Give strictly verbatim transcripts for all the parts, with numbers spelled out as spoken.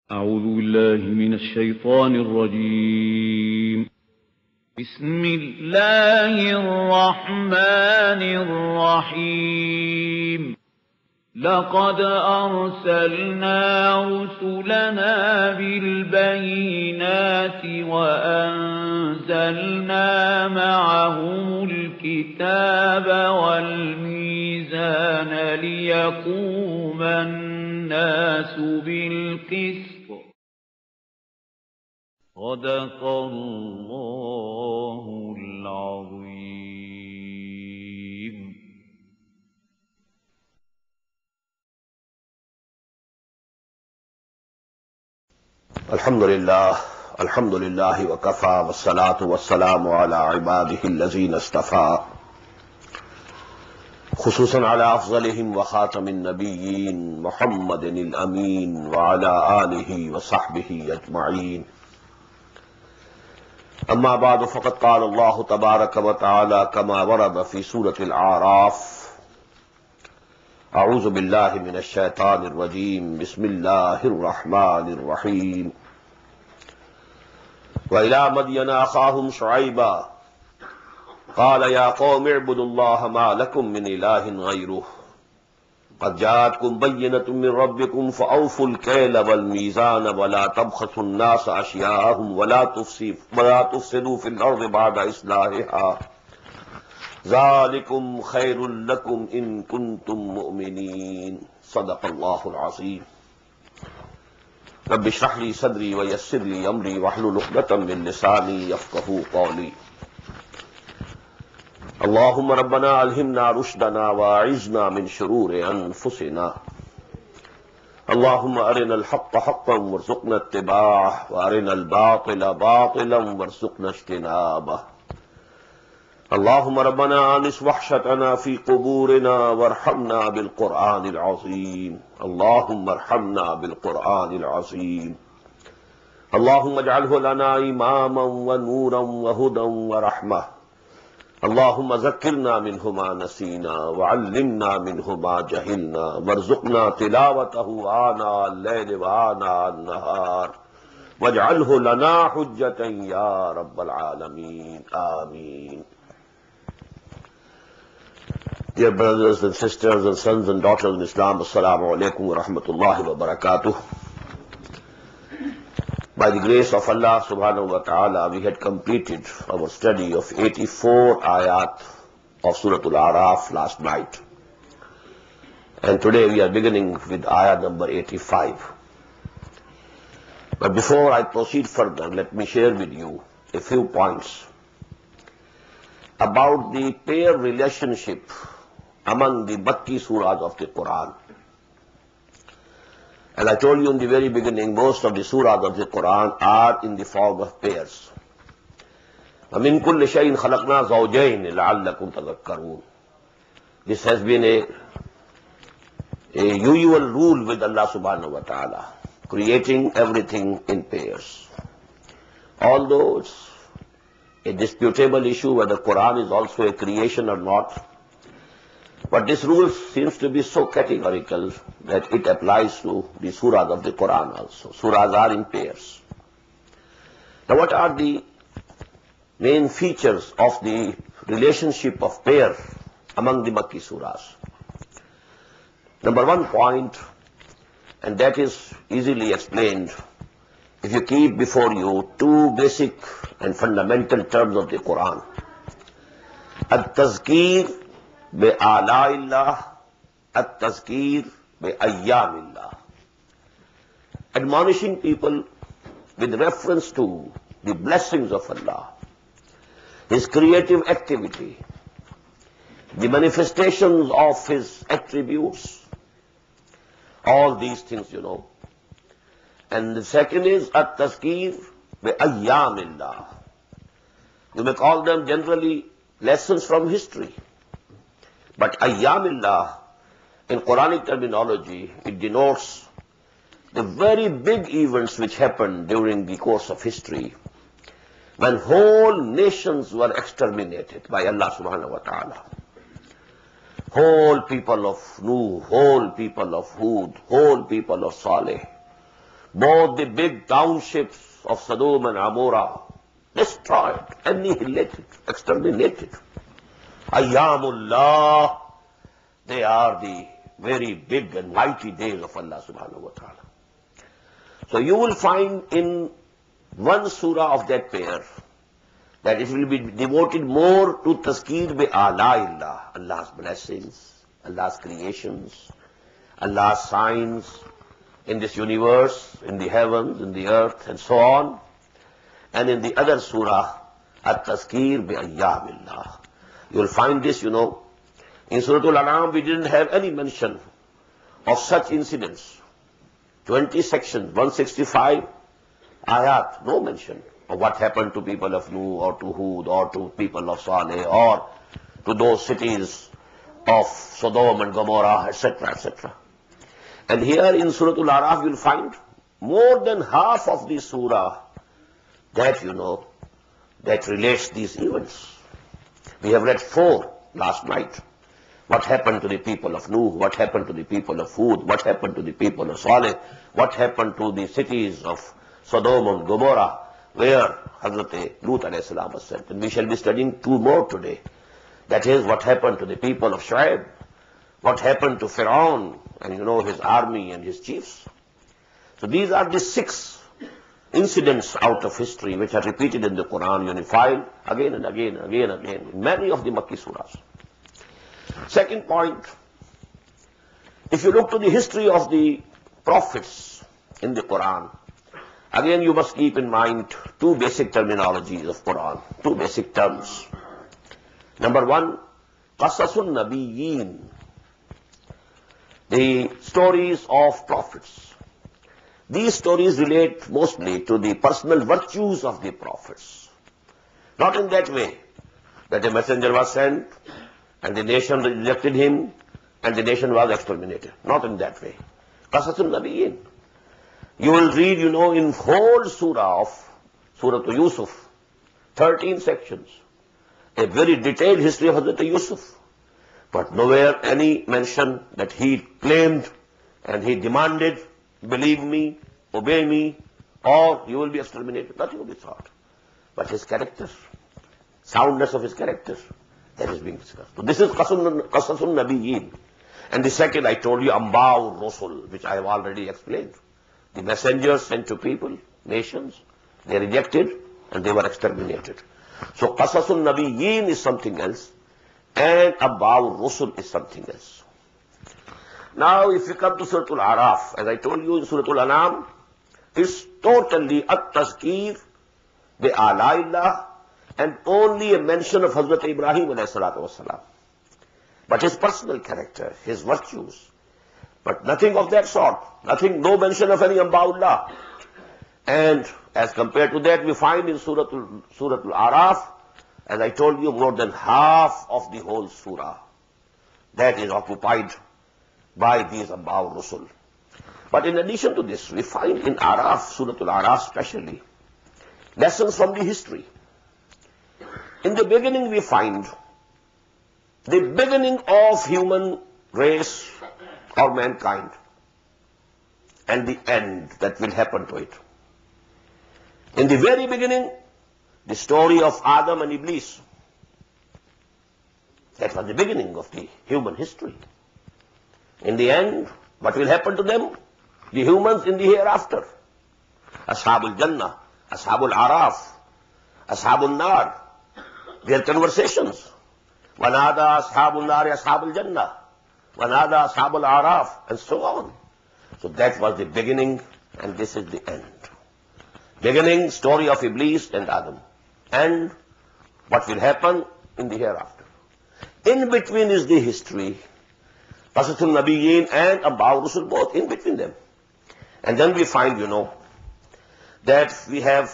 أعوذ بالله من الشيطان الرجيم. بسم الله الرحمن الرحيم. لقد أرسلنا رسلنا بالبينات وأنزلنا معهم الكتاب والميزان ليقوم الناس بالقسط. صدق الله العظيم. الحمد لله الحمد لله وكفى والصلاة والسلام على عباده الذين اصطفى خصوصا على أفضلهم وخاتم النبيين محمد الأمين وعلى آله وصحبه أجمعين. أما بعد فقد قال الله تبارك وتعالى كما ورد في سورة الأعراف: أعوذ بالله من الشيطان الرجيم بسم الله الرحمن الرحيم. وإلى مدين أخاهم شعيبا قال يا قوم اعبدوا الله ما لكم من إله غيره قد جاءتكم بينة من ربكم فأوفوا الكيل والميزان ولا تبخسوا الناس أشياءهم ولا تفسدوا في الأرض بعد إصلاحها ذلكم خير لكم إن كنتم مؤمنين. صدق الله العظيم. رب اشرح لي صدري ويسر لي أمري واحلل عقدة من لساني يفقهوا قولي. اللهم ربنا ألهمنا رشدنا وأعذنا من شرور أنفسنا. اللهم أرنا الحق حقا وارزقنا اتباعه وأرنا الباطل باطلا وارزقنا اجتنابه. اللهم ربنا آنس وحشتنا في قبورنا وارحمنا بالقرآن العظيم. اللهم ارحمنا بالقرآن العظيم. اللهم اجعله لنا إماما ونورا وهدى ورحمة. اللهم ذكرنا منه ما نسينا وعلمنا منه ما جهلنا وارزقنا تلاوته آناء الليل وآناء النهار واجعله لنا حجة يا رب العالمين. آمين. Dear brothers and sisters and sons and daughters in Islam, Assalamu alaikum wa rahmatullahi wa barakatuh. By the grace of Allah subhanahu wa ta'ala, we had completed our study of eighty-four ayat of Surah Al-A'raf last night. And today we are beginning with ayat number eighty-five. But before I proceed further, let me share with you a few points about the pair relationship among the Makki surahs of the Quran. And I told you in the very beginning, most of the surahs of the Quran are in the form of pairs. وَمِن كُلِّ شَيْءٍ خَلَقْنَا زَوْجَيْنِ لَعَلَّكُمْ تَذَكَّرُونَ. This has been a, a usual rule with Allah subhanahu wa ta'ala, creating everything in pairs. Although it's a disputable issue whether Quran is also a creation or not, but this rule seems to be so categorical that it applies to the surahs of the Quran also. Surahs are in pairs. Now what are the main features of the relationship of pair among the Makki surahs? Number one point, and that is easily explained if you keep before you two basic and fundamental terms of the Quran. At-tazkir bi-a'la'illah, at-tazkir bi-ayyamillah. Admonishing people with reference to the blessings of Allah, His creative activity, the manifestations of His attributes, all these things, you know. And the second is at-tazkir bi-ayyamillah. You may call them generally lessons from history. But ayyamillah, in Quranic terminology, it denotes the very big events which happened during the course of history, when whole nations were exterminated by Allah subhanahu wa ta'ala. Whole people of Nuh, whole people of Hud, whole people of Saleh, Both the big townships of Sodom and Gomorrah destroyed, annihilated, exterminated. Ayyamullah, they are the very big and mighty days of Allah subhanahu wa ta'ala. So you will find in one surah of that pair that it will be devoted more to tazkir bi ala'illah, Allah's blessings, Allah's creations, Allah's signs in this universe, in the heavens, in the earth, and so on. And in the other surah, at-tazkir bi ayyamillah. You will find this, you know, in Surah Al-An'am we didn't have any mention of such incidents. twenty sections, one hundred sixty-five ayat, no mention of what happened to people of Nuh or to Hud or to people of Saleh or to those cities of Sodom and Gomorrah, et cetera, et cetera. And here in Surah Al-Araf you will find more than half of the surah that, you know, that relates these events. We have read four last night. What happened to the people of Nuh? What happened to the people of Hud? What happened to the people of Saleh? What happened to the cities of Sodom and Gomorrah, where Hazrat Lut alayhi salam was sent? And we shall be studying two more today. That is, what happened to the people of Shu'aib? What happened to Pharaoh and, you know, his army and his chiefs? So these are the six incidents out of history which are repeated in the Quran, unified again and again and again and again in many of the Makki surahs. Second point, if you look to the history of the prophets in the Quran, again you must keep in mind two basic terminologies of Quran, two basic terms. Number one, qasasun nabiyyin, the stories of prophets. These stories relate mostly to the personal virtues of the prophets. Not in that way that a messenger was sent and the nation rejected him and the nation was exterminated. Not in that way. Qasasun Nabiyyin. You will read, you know, in whole surah of Surah to Yusuf, thirteen sections, a very detailed history of Hazrat Yusuf. But nowhere any mention that he claimed and he demanded, believe me, obey me, or you will be exterminated. Nothing will be thought. But his character, soundness of his character, that is being discussed. So this is Qasasun Nabiyyin. And the second, I told you, Amba'ur Rusul, which I have already explained. The messengers sent to people, nations, they rejected and they were exterminated. So Qasasun Nabiyyin is something else, and Amba'ur Rusul is something else. Now, if we come to Surah Al-Araf, as I told you in Surah Al-An'am, it's totally at-tazkir bi ala'illah and only a mention of Hazrat Ibrahim alayhi salatu wasalam. But his personal character, his virtues, but nothing of that sort, nothing, no mention of any Amba'ullah. And as compared to that, we find in Surah Al-Araf, as I told you, more than half of the whole surah that is occupied by these Amba'ur Rusul. But in addition to this, we find in Araf, Surah Al-Araf especially, lessons from the history. In the beginning we find the beginning of human race or mankind and the end that will happen to it. In the very beginning, the story of Adam and Iblis. That was the beginning of the human history. In the end, what will happen to them? The humans in the hereafter. Ashabul Jannah, Ashabul Araf, Ashabul Nar, their conversations. Wanada Ashabul Nar, Ashabul Jannah, Wanada Ashabul Araf, and so on. So that was the beginning, and this is the end. Beginning, story of Iblis and Adam. And what will happen in the hereafter. In between is the history. Qasasun Nabiyyin and Amba'ur Rusul, both in between them. And then we find, you know, that we have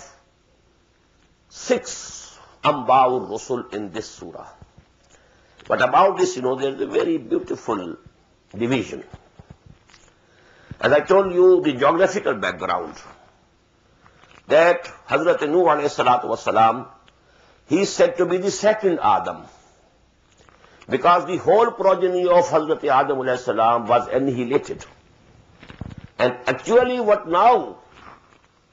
six Amba'ur Rusul in this surah. But about this, you know, there is a very beautiful division. As I told you, the geographical background, that Hazrat Nuh alayhi salatu wasalam, he is said to be the second Adam. Because the whole progeny of Hazrat Adam alayhi salam was annihilated. And actually what now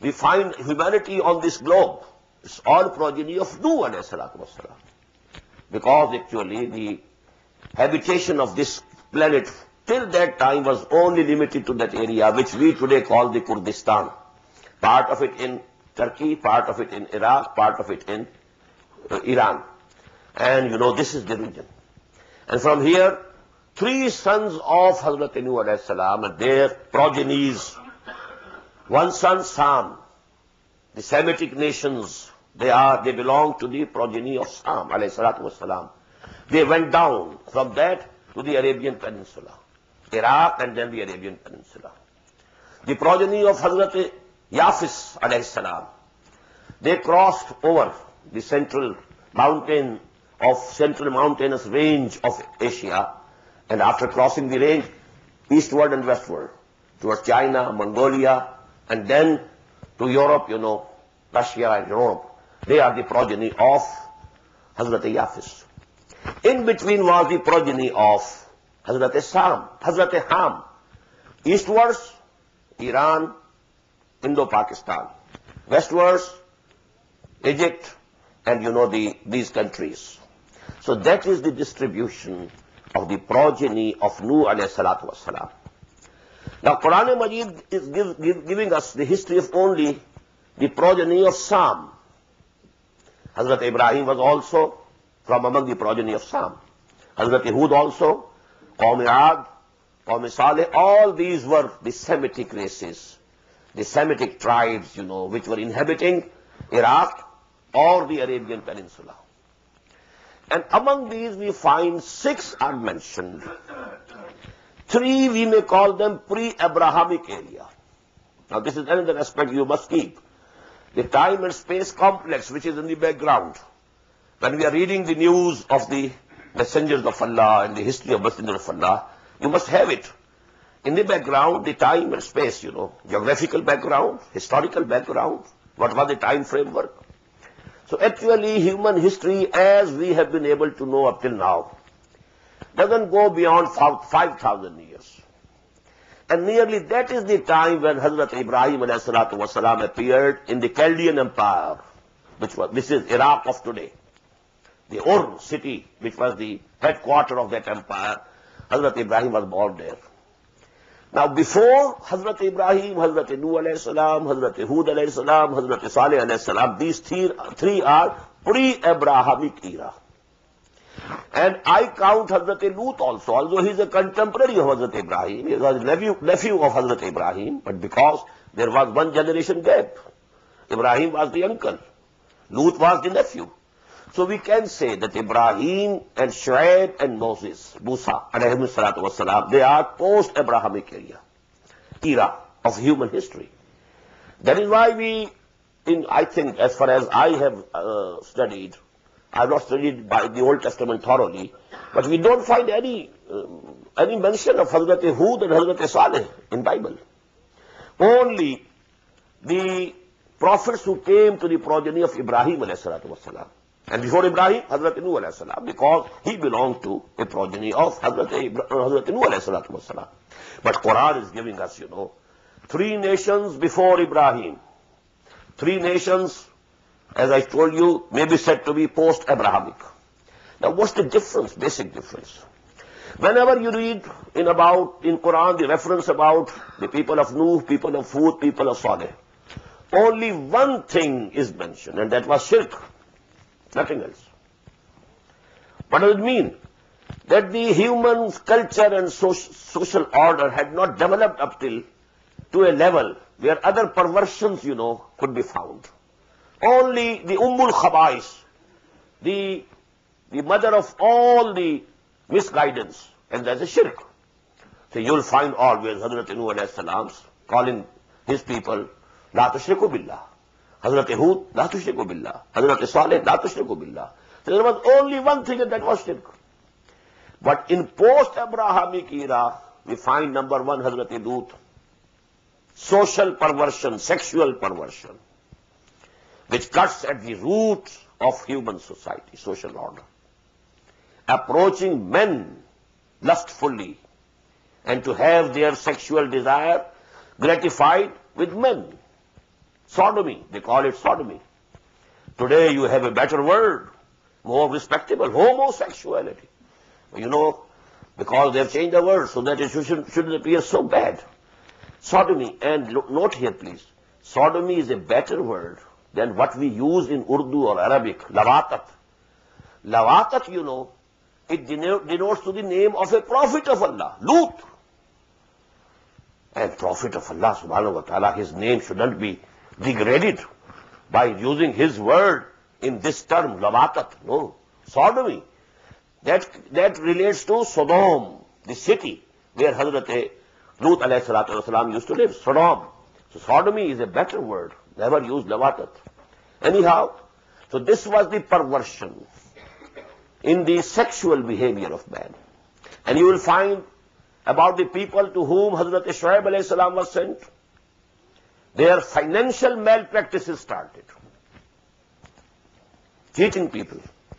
we find humanity on this globe. It's all progeny of Nuh alayhi salatu wassalam. Because actually the habitation of this planet till that time was only limited to that area which we today call the Kurdistan. Part of it in Turkey, part of it in Iraq, part of it in uh, Iran. And you know, this is the region. And from here, three sons of Hazrat Nuh alayhi salam and their progenies. One son, Sam. The Semitic nations, they are, they belong to the progeny of Sam alayhi salatu wassalam. They went down from that to the Arabian Peninsula, Iraq and then the Arabian Peninsula. The progeny of Hazrat Yafis alayhi salam, they crossed over the central mountain of central mountainous range of Asia, and after crossing the range, eastward and westward, towards China, Mongolia, and then to Europe, you know, Russia and Europe. They are the progeny of Hazrat Yafis. In between was the progeny of Hazrat Sam, Hazrat Ham. Eastwards, Iran, Indo-Pakistan. Westwards, Egypt, and you know the, these countries. So that is the distribution of the progeny of Nuh alayhi salatu wassalam. Now Quran Majid is give, give, giving us the history of only the progeny of Sam. Hazrat Ibrahim was also from among the progeny of Sam. Hazrat Hud also, Qawm Ad, Qawm Saleh, all these were the Semitic races, the Semitic tribes, you know, which were inhabiting Iraq or the Arabian Peninsula. And among these we find six are mentioned. Three we may call them pre-Abrahamic area. Now this is another aspect you must keep. The time and space complex which is in the background. When we are reading the news of the messengers of Allah and the history of messengers of Allah, you must have it. In the background, the time and space, you know, geographical background, historical background, what was the time framework. So actually human history as we have been able to know up till now doesn't go beyond five thousand years. And nearly that is the time when Hazrat Ibrahim alayhi salatu wasalam appeared in the Chaldean Empire, which was, this is Iraq of today. The Ur city, which was the headquarter of that empire, Hazrat Ibrahim was born there. Now before Hazrat Ibrahim, Hazrat Nuh alayhi salam, Hazrat Hud alayhi salam, Hazrat Saleh alayhi salam, these three, three are pre-Abrahamic era. And I count Hazrat Lut also, although he is a contemporary of Hazrat Ibrahim, he was nephew, nephew of Hazrat Ibrahim, but because there was one generation gap. Ibrahim was the uncle, Lut was the nephew. So we can say that Ibrahim and Shuaib and Moses, Musa, alayhi salatu wasalam, they are post-Abrahamic area, era of human history. That is why we, in I think, as far as I have uh, studied, I have not studied by the Old Testament thoroughly, but we don't find any uh, any mention of Hazrat Hud and Hazrat Saleh in Bible. Only the prophets who came to the progeny of Ibrahim alayhi salatu wasalam. And before Ibrahim, Hazrat Nuh alayhi salam, because he belonged to a progeny of Hazrat, Ibra- Hazrat Nuh alayhi salatu wasalam. But Quran is giving us, you know, three nations before Ibrahim. Three nations, as I told you, may be said to be post-Abrahamic. Now what's the difference, basic difference? Whenever you read in about, in Quran, the reference about the people of Nuh, people of Hud, people of Saleh, only one thing is mentioned, and that was shirk. Nothing else. What does it mean? That the human culture and so social order had not developed up till to a level where other perversions, you know, could be found. Only the Ummul Khabais, the, the mother of all the misguidance, and that's a shirk. So you'll find always Hazrat Nuh alayhi salam calling his people, La tushriku billah. Hazrat Hud, La tushriku billah. Hazrat Saleh, La tushriku billah. So there was only one thing, and that was shirk. But in post-Abrahamic era, we find number one, Hazrat Lut, social perversion, sexual perversion, which cuts at the root of human society, social order. Approaching men lustfully, and to have their sexual desire gratified with men. Sodomy, they call it sodomy. Today you have a better word, more respectable, homosexuality. You know, because they have changed the word so that it shouldn't, shouldn't appear so bad. Sodomy, and look, note here please, sodomy is a better word than what we use in Urdu or Arabic, lawatat. Lawatat, you know, it denotes to the name of a prophet of Allah, Lut. And prophet of Allah subhanahu wa ta'ala, his name shouldn't be degraded by using his word in this term, lawatat. No, sodomy. That, that relates to Sodom, the city where Hazrat Lut alayhi salatu wasalam used to live, Sodom. So sodomy is a better word, never use lawatat. Anyhow, so this was the perversion in the sexual behavior of man. And you will find about the people to whom Hazrat Shuaib alayhi salam was sent, their financial malpractices started. Cheating people.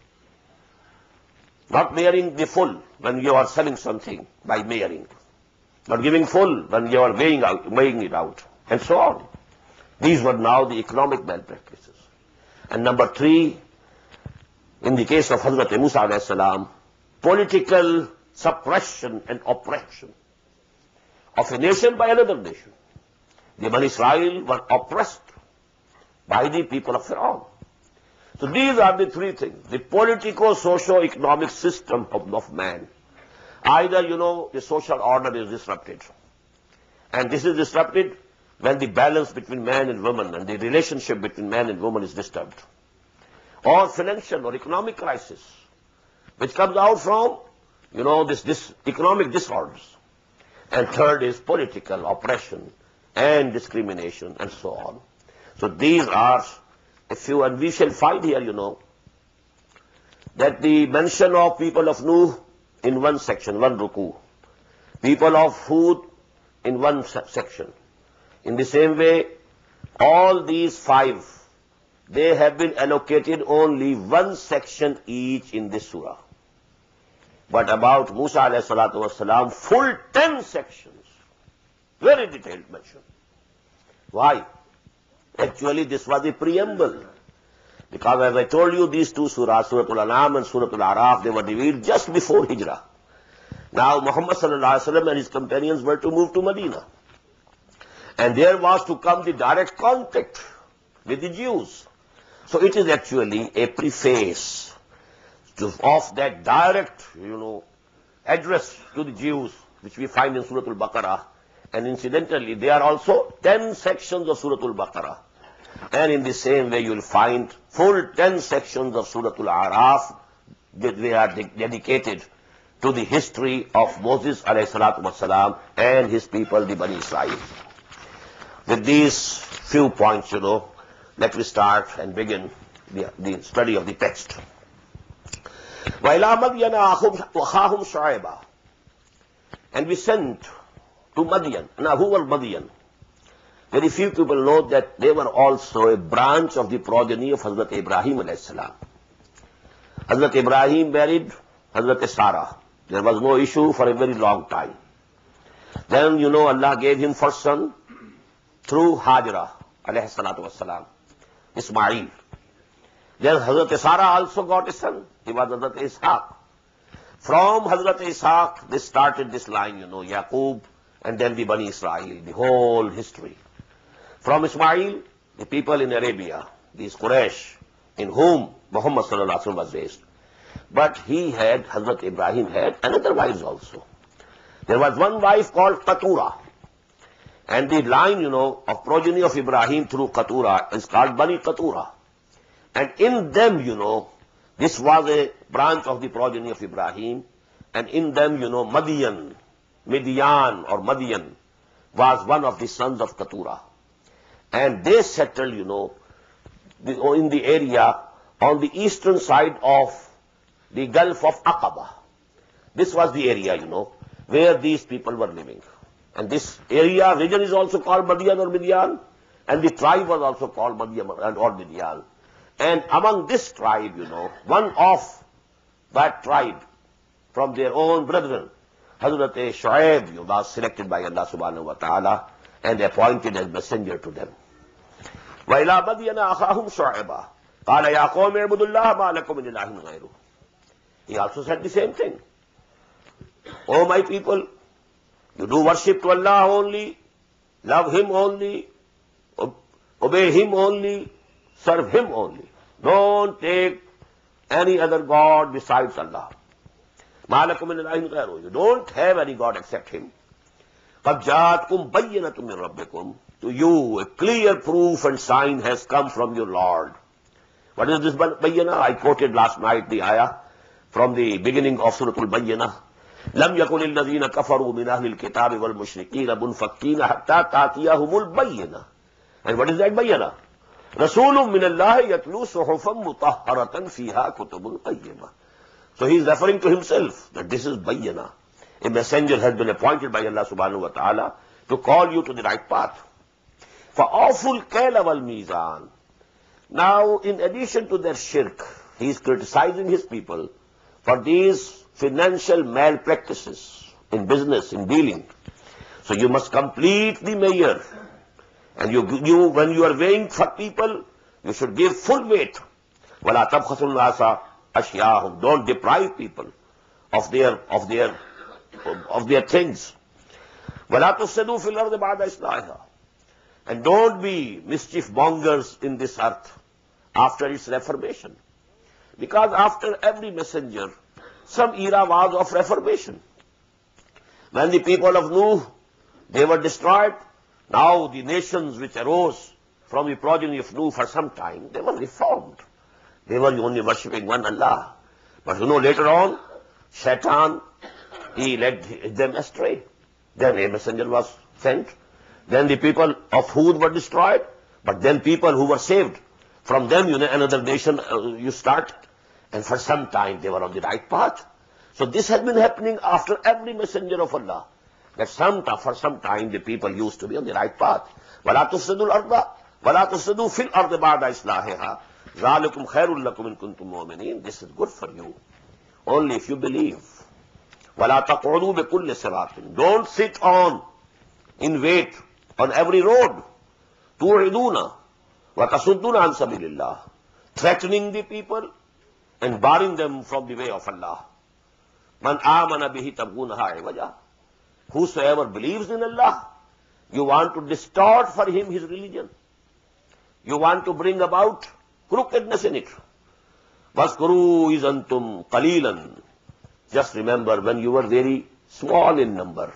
Not marrying the full when you are selling something by marrying. Not giving full when you are weighing, out, weighing it out. And so on. These were now the economic malpractices. And number three, in the case of Hazrat Musa alayhi salam, political suppression and oppression of a nation by another nation. The Bani Israel were oppressed by the people of Pharaoh. So these are the three things. The politico-socio-economic system of, of man. Either, you know, the social order is disrupted. And this is disrupted when the balance between man and woman and the relationship between man and woman is disturbed. Or financial or economic crisis, which comes out from, you know, this, this economic disorders. And third is political oppression and discrimination and so on. So these are a few, and we shall find here, you know, that the mention of people of Nuh in one section, one ruku, people of Hud in one se section. In the same way, all these five, they have been allocated only one section each in this surah. But about Musa alayhi salatu wasalam, full ten sections, very detailed mention. Why? Actually, this was the preamble. Because as I told you, these two surahs, Surah Al-An'am and Surah Al-Araf, they were revealed just before Hijrah. Now, Muhammad sallallahu alaihi wasallam and his companions were to move to Medina. And there was to come the direct contact with the Jews. So it is actually a preface to, of that direct, you know, address to the Jews, which we find in Surah Al-Baqarah. And incidentally, there are also ten sections of Surah Al-Baqarah. And in the same way, you will find full ten sections of Surah Al-Araf, that they are de dedicated to the history of Moses alayhi salatu wasalam and his people, the Bani Israel. With these few points, you know, let me start and begin the, the study of the text. وَإِلَىٰ مَدْيَنَ أَخَاهُمْ شُعَيْبًا. And we sent to Madian. Now, who were Madian? Very few people know that they were also a branch of the progeny of Hazrat Ibrahim alayhi salam. Hazrat Ibrahim married Hazrat Sarah. There was no issue for a very long time. Then, you know, Allah gave him first son through Hajra alayhi salatu wassalam, Ismail. Then Hazrat Sarah also got a son. He was Hazrat Ishaq. From Hazrat Ishaq, they started this line, you know, Yaqub, and then the Bani Israel, the whole history. From Ismail, the people in Arabia, these Quraysh, in whom Muhammad sallallahu alaihi wasallam was raised. But he had, Hazrat Ibrahim had another wives also. There was one wife called Qatura. And the line, you know, of progeny of Ibrahim through Qatura is called Bani Qatura. And in them, you know, this was a branch of the progeny of Ibrahim. And in them, you know, Madian, Midian or Madian was one of the sons of Qatura. And they settled, you know, in the area on the eastern side of the Gulf of Aqaba. This was the area, you know, where these people were living. And this area, region is also called Madian or Midian, and the tribe was also called Madian or Midian. And among this tribe, you know, one of that tribe, from their own brethren, Hazrat Shuaib was selected by Allah subhanahu wa ta'ala and appointed as messenger to them. وَإِلَى مَدْيَنَ أَخَاهُمْ شُعَيْبًا قَالَ يَا قَوْمِ اعْبُدُوا اللَّهَ مَا لَكُم مِّنْ إِلَٰهٍ غَيْرُهُ. He also said the same thing. O my people, you do worship to Allah only, love Him only, obey Him only, serve Him only. Don't take any other God besides Allah. مَا لَكُم مِّنْ إِلَٰهٍ غَيْرُهُ. You don't have any God except Him. قَدْ جَاءَتْكُمْ بَيِّنَةٌ مِّن رَبِّكُمْ. To you, a clear proof and sign has come from your Lord. What is this bayyana? I quoted last night the ayah from the beginning of Surah Al-Bayyinah. لَمْ يَكُنِ الَّذِينَ كَفَرُوا مِنْ أَهْلِ الْكِتَابِ وَالْمُشْرِكِينَ مُنْفَكِّينَ حَتَّى تَأْتِيَهُمُ الْبَيِّنَةُ. And what is that bayyana? رَسُولٌ مِّنَ اللَّهِ يَتْلُو صُحُفًا مُطَهَّرَةً فِيهَا كُتُبٌ قَيِّمَةٌ. So he is referring to himself that this is bayyana. A messenger has been appointed by Allah subhanahu wa ta'ala to call you to the right path. فَأَوْفُوا الْكَيْلَ وَالْمِيزَانَ. Now, in addition to their shirk, he is criticizing his people for these financial malpractices in business, in dealing. So you must complete the measure. And you, you, when you are weighing for people, you should give full weight. وَلَا تَبْخَسُوا النَّاسَ أَشْيَاءَهُمْ. Don't deprive people of their, of their, of their things. وَلَا تُفْسِدُوا فِي الْأَرْضِ بَعْدَ إِصْلَاحِهَا. And don't be mischief mongers in this earth after its reformation. Because after every messenger, some era was of reformation. When the people of Nuh, they were destroyed, now the nations which arose from the progeny of Nuh for some time, they were reformed. They were only worshipping one Allah. But you know, later on, Shaitan, he led them astray. Then a messenger was sent. Then the people of Hud were destroyed, but then people who were saved. From them, you know, another nation uh, you start, and for some time they were on the right path. So this has been happening after every messenger of Allah, that some, for some time the people used to be on the right path. وَلَا تُفْسِدُوا الْأَرْضَ وَلَا تُفْسِدُوا فِي الْأَرْضِ بَعْدَ إِصْلَاحِهَا ذَلِكُمْ خَيْرٌ لَكُمْ إِن كُنتُم مُؤْمِنِينَ. This is good for you, only if you believe. وَلَا تَقْعُدُوا بِكُلِّ صِرَاطٍ. Don't sit on, in wait, on every road. تُوعِدُونَ وَتَصُدُّونَ عَنْ سَبِيلِ اللَّهِ. Threatening the people and barring them from the way of Allah. مَنْ آمَنَ بِهِ تَبْغُونَهَا عِوَجًا. Whosoever believes in Allah, you want to distort for him his religion. You want to bring about crookedness in it. وَاذْكُرُوا إِذْ أَنْتُمْ قَلِيلًا. Just remember when you were very small in number.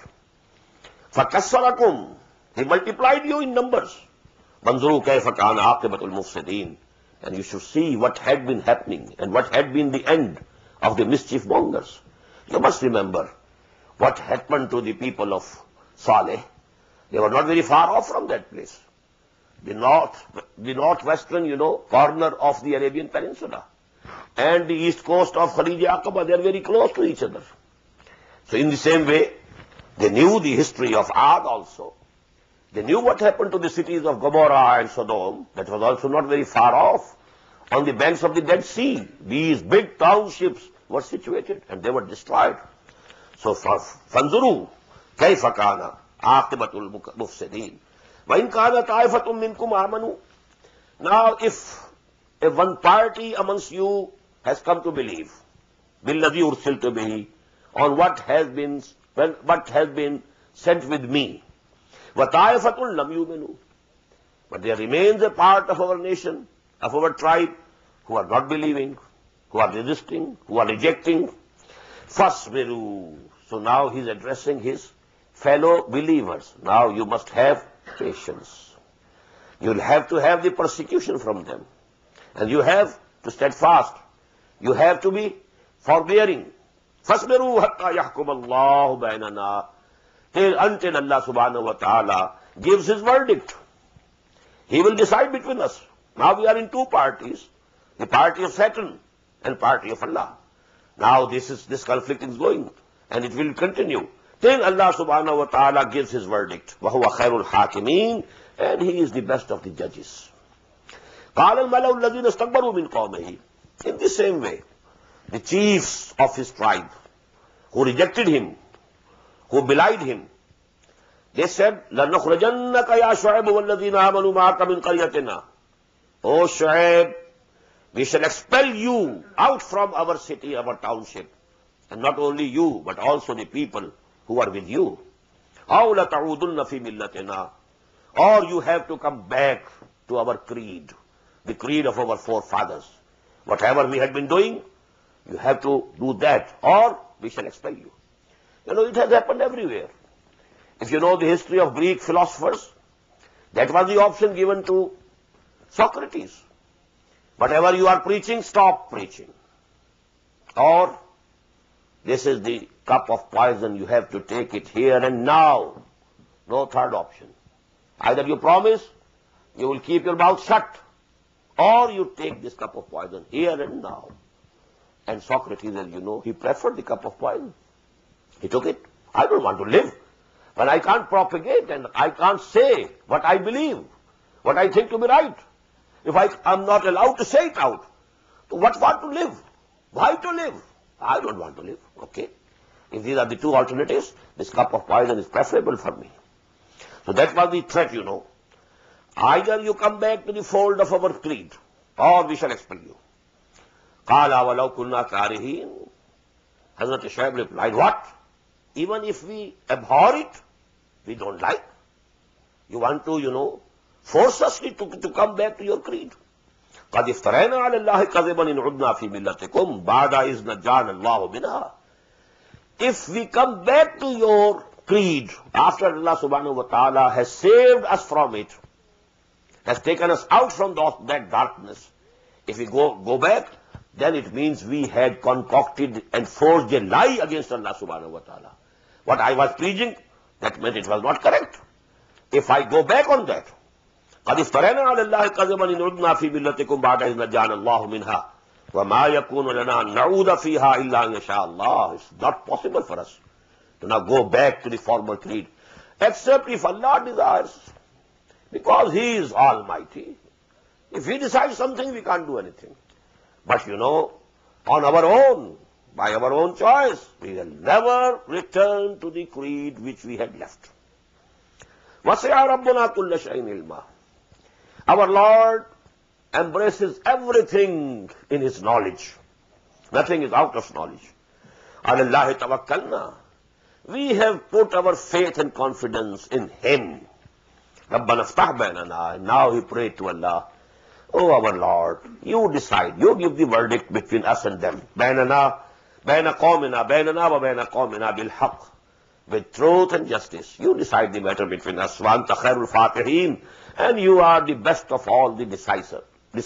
فَكَسَّرَكُمْ. He multiplied you in numbers. مَنْظُرُوا كَيْفَ كَانَ عَاقِبَةُ الْمُفْسِدِينَ. And you should see what had been happening and what had been the end of the mischief mongers. You must remember what happened to the people of Saleh. They were not very far off from that place. The north, the northwestern, you know, corner of the Arabian Peninsula and the east coast of Khalij Aqaba, they are very close to each other. So in the same way, they knew the history of Ad also. They knew what happened to the cities of Gomorrah and Sodom. That was also not very far off. On the banks of the Dead Sea, these big townships were situated and they were destroyed. So, فَانْظُرُوا كَيْفَ كَانَ عَاقِبَةُ الْمُفْسِدِينَ وَإِنْ كَانَ طَائِفَةٌ مِّنْكُمْ آمَنُوا. Now, if a one party amongst you has come to believe, بِالَّذِي أُرْسِلْتُ بِهِ, on what has been, what has been sent with me, وَطَائِفَةٌ لَمْ يُؤْمِنُوا. But there remains a part of our nation, of our tribe, who are not believing, who are resisting, who are rejecting. فَاصْبِرُوا. So now he is addressing his fellow believers. Now you must have patience. You will have to have the persecution from them. And you have to steadfast. You have to be forbearing. فَاصْبِرُوا حَتَّى يَحْكُمَ اللَّهُ بَيْنَنَا. Till until Allah subhanahu wa ta'ala gives his verdict. He will decide between us. Now we are in two parties. The party of Satan and party of Allah. Now this is, this conflict is going and it will continue till Allah subhanahu wa ta'ala gives his verdict. وَهُوَ خَيْرُ الْحَاكِمِينَ. And he is the best of the judges. قَالَ الْمَلَوُ الَّذِينَ اسْتَكْبَرُوا مِنْ قَوْمِهِ. In the same way, the chiefs of his tribe who rejected him, who belied him, they said, لَنُخْرَجَنَّكَ يَا شُعَيْبُ وَالَّذِينَ آمَنُوا مَعَكَ مِنْ قَرْيَتِنَا. O Shu'aib, we shall expel you out from our city, our township. And not only you, but also the people who are with you. أَوْ لَتَعُودُنَّ فِي مِلَّتِنَا. Or you have to come back to our creed, the creed of our forefathers. Whatever we had been doing, you have to do that, or we shall expel you. You know, it has happened everywhere. If you know the history of Greek philosophers, that was the option given to Socrates. Whatever you are preaching, stop preaching. Or, this is the cup of poison, you have to take it here and now. No third option. Either you promise, you will keep your mouth shut, or you take this cup of poison here and now. And Socrates, as you know, he preferred the cup of poison. He took it. I don't want to live when I can't propagate and I can't say what I believe, what I think to be right. If I am not allowed to say it out, so what want to live? Why to live? I don't want to live. Okay? If these are the two alternatives, this cup of poison is preferable for me. So that was the threat, you know. Either you come back to the fold of our creed, or we shall expel you. قَالَ وَلَوْ كُنَّا كَارِهِينَ. Hazrat Shu'aib replied, what? Even if we abhor it, we don't like. You want to, you know, force us to, to come back to your creed. قَدْ اِفْتَرَيْنَا عَلَى اللَّهِ كَذِبًا إِنْ عُدْنَا فِي مِلَّتِكُمْ بَعْدَ إِذْ نَجَّانَ اللَّهُ مِنْهَا. If we come back to your creed after Allah subhanahu wa ta'ala has saved us from it, has taken us out from those, that darkness, if we go, go back, then it means we had concocted and forged a lie against Allah subhanahu wa ta'ala. What I was preaching, that meant it was not correct. If I go back on that, قَدْ اِفْتَرَيْنَا عَلَى اللَّهِ كَذِبًا إِنْ عُدْنَا فِي مِلَّتِكُمْ بَعْدَ إِذْ نَجَّانَ اللَّهُ مِنْهَا وَمَا يَكُونُ لَنَا أَن نَعُودَ فِيهَا إِلَّا أَن يَشَاءَ اللَّهُ. It's not possible for us to now go back to the former creed, except if Allah desires, because He is Almighty. If He decides something, we can't do anything. But you know, on our own, by our own choice, we will never return to the creed which we had left. وَسِعَ رَبُّنَا كُلَّ شَيْءٍ عِلْمًا. Our Lord embraces everything in His knowledge. Nothing is out of knowledge. عَلَى اللَّهِ تَوَكَّلْنَا. We have put our faith and confidence in Him. رَبَّنَا افْتَحْ بَيْنَنَا. And now he prayed to Allah, oh our Lord, you decide, you give the verdict between us and them. بَيْنَنَا بَيْنَ قَوْمِنَا بَيْنَنَا وَبَيْنَ قَوْمِنَا بِالْحَقِّ. With truth and justice. You decide the matter between us. وَأَنْتَ خَيْرُ الْفَاتِحِينَ. And you are the best of all the deciders.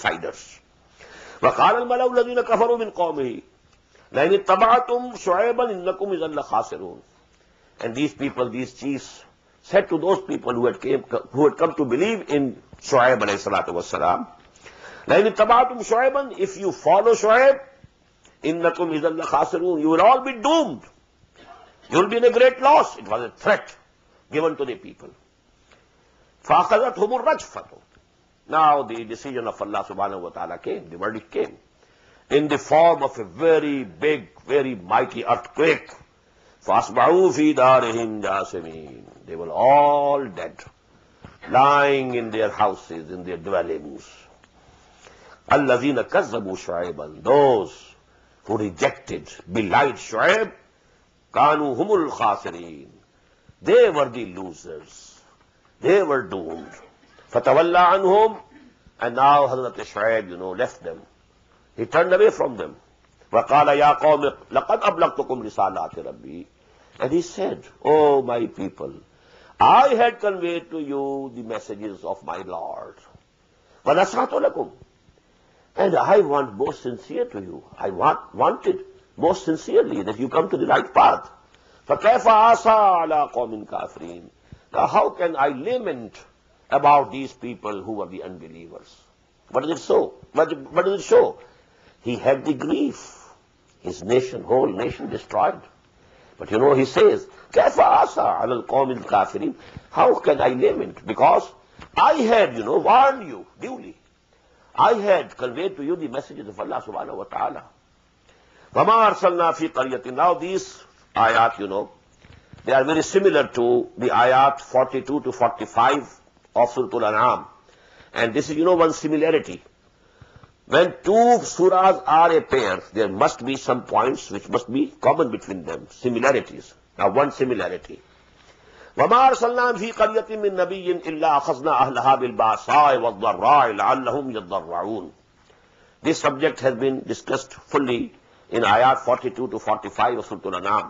وَقَالَ الْمَلَوْ الَّذِينَ كَفَرُوا مِنْ قَوْمِهِ لَئِنِ اتَّبَعْتُمْ شُعَيْبًا إِنَّكُمْ إِذًا لَخَاسِرُونَ. And these people, these chiefs, said to those people who had, came, who had come to believe in Shu'aib alayhi salatu wassalam, لَئِنِ اتَّبَعْتُمْ شُعَيْبًا. If you follow Shu'aib, إِنَّكُمْ إِذًا لَخَاسِرُونَ. You will all be doomed. You will be in a great loss. It was a threat given to the people. فَأَخَذَتْهُمُ الرَّجْفَةُ. Now the decision of Allah subhanahu wa ta'ala came, the verdict came, in the form of a very big, very mighty earthquake. فَأَصْبَحُوا فِي دَارِهِمْ جَاثِمِينَ. They were all dead, lying in their houses, in their dwellings. الَّذِينَ كَذَّبُوا شُعَيْبًا. Those who rejected, belied Shu'aib, كَانُوا هُمُ الْخَاسِرِينَ. They were the losers. They were doomed. فَتَوَلَّى عَنْهُمْ. And now Hazrat Shu'aib, you know, left them. He turned away from them. وَقَالَ يَا قَوْمِ لَقَدْ أَبْلَغْتُكُمْ رِسَالَاتِ رَبِّي. And he said, oh my people, I had conveyed to you the messages of my Lord. وَنَصَحْتُ لَكُمْ. And I want most sincere to you. I want, wanted most sincerely that you come to the right path. فَكَيْفَ عَصَى عَلَىٰ قَوْمٍ كَافِرِينَ. Now how can I lament about these people who were the unbelievers? What does it show? What, what does it show? He had the grief. His nation, whole nation destroyed. But you know, he says, كَيْفَ عَصَى عَلَى الْقَوْمِ الْكَافِرِينَ. How can I lament? Because I had, you know, warned you duly. I had conveyed to you the messages of Allah subhanahu wa ta'ala. وَمَا أَرْسَلْنَا فِي قَرْيَةٍ. Now these ayat, you know, they are very similar to the ayat forty-two to forty-five of Surah Al-An'am. And this is, you know, one similarity. When two surahs are a pair, there must be some points which must be common between them, similarities. Now, one similarity. وَمَا أَرْسَلْنَا فِي قَرْيَةٍ مِّن نَبِيٍّ إِلَّا أَخَذْنَا أَهْلَهَا بِالْبَأْسَاءِ وَالضَّرَّاءِ لَعَلَّهُمْ يَضَّرَّعُونَ. This subject has been discussed fully in ayat forty-two to forty-five of Surah Al-An'am.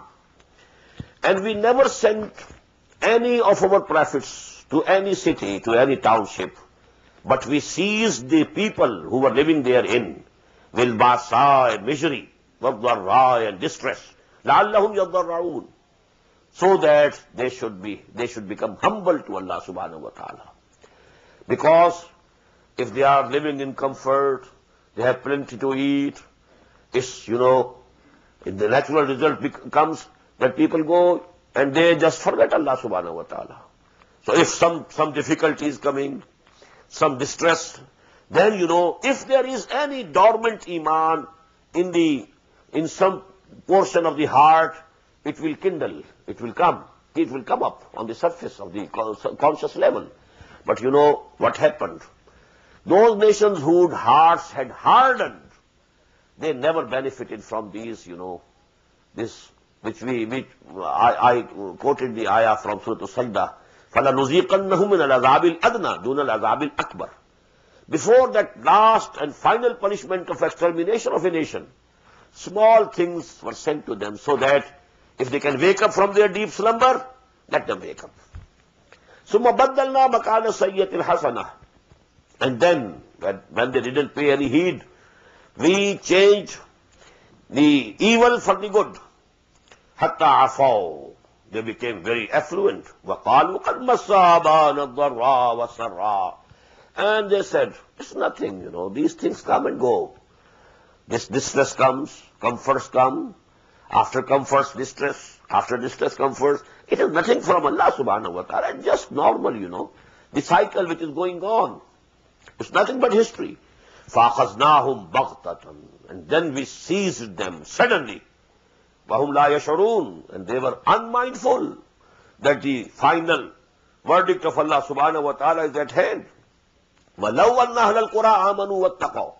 And we never sent any of our prophets to any city, to any township, but we seized the people who were living therein with basa and misery, wadharra and distress, la'allahum yadarra'un, so that they should be, they should become humble to Allah subhanahu wa ta'ala. Because if they are living in comfort, they have plenty to eat, it's, you know, the natural result becomes that people go and they just forget Allah subhanahu wa ta'ala. So if some, some difficulty is coming, some distress, then, you know, if there is any dormant iman in the, in some portion of the heart, it will kindle, it will come, it will come up on the surface of the conscious level. But you know what happened? Those nations whose hearts had hardened, they never benefited from these, you know, this, which we, which I, I quoted the ayah from Surah Al-Sajdah, فَلَنُزِيقَنَّهُمْ مِنَ الْعَذَابِ الْأَدْنَى دُونَ الْعَذَابِ الْأَكْبَرِ. Before that last and final punishment of extermination of a nation, small things were sent to them so that if they can wake up from their deep slumber, let them wake up. ثُمَّ بَدَّلْنَا مَكَانَ السَّيِّئَةِ الْحَسَنَةِ. And then, when they didn't pay any heed, we changed the evil for the good. حَتَّى عَفَوْا. They became very affluent. وَقَالُوا قَدْ مَسَّ آبَانَا الضَّرَّاءُ وَالسَّرَّاءُ. And they said, it's nothing, you know, these things come and go. This distress comes, comforts come, after comforts, distress, after distress, comforts. It is nothing from Allah subhanahu wa ta'ala, it's just normal, you know, the cycle which is going on. It's nothing but history. فَأَخَذْنَاهُمْ بَغْتَةً. And then we seized them suddenly. وَهُمْ لَا يَشْعُرُونَ. And they were unmindful that the final verdict of Allah subhanahu wa ta'ala is at hand. وَلَوْ أَنَّ أَهْلَ الْقُرَىٰ آمَنُوا وَاتَّقَوْا.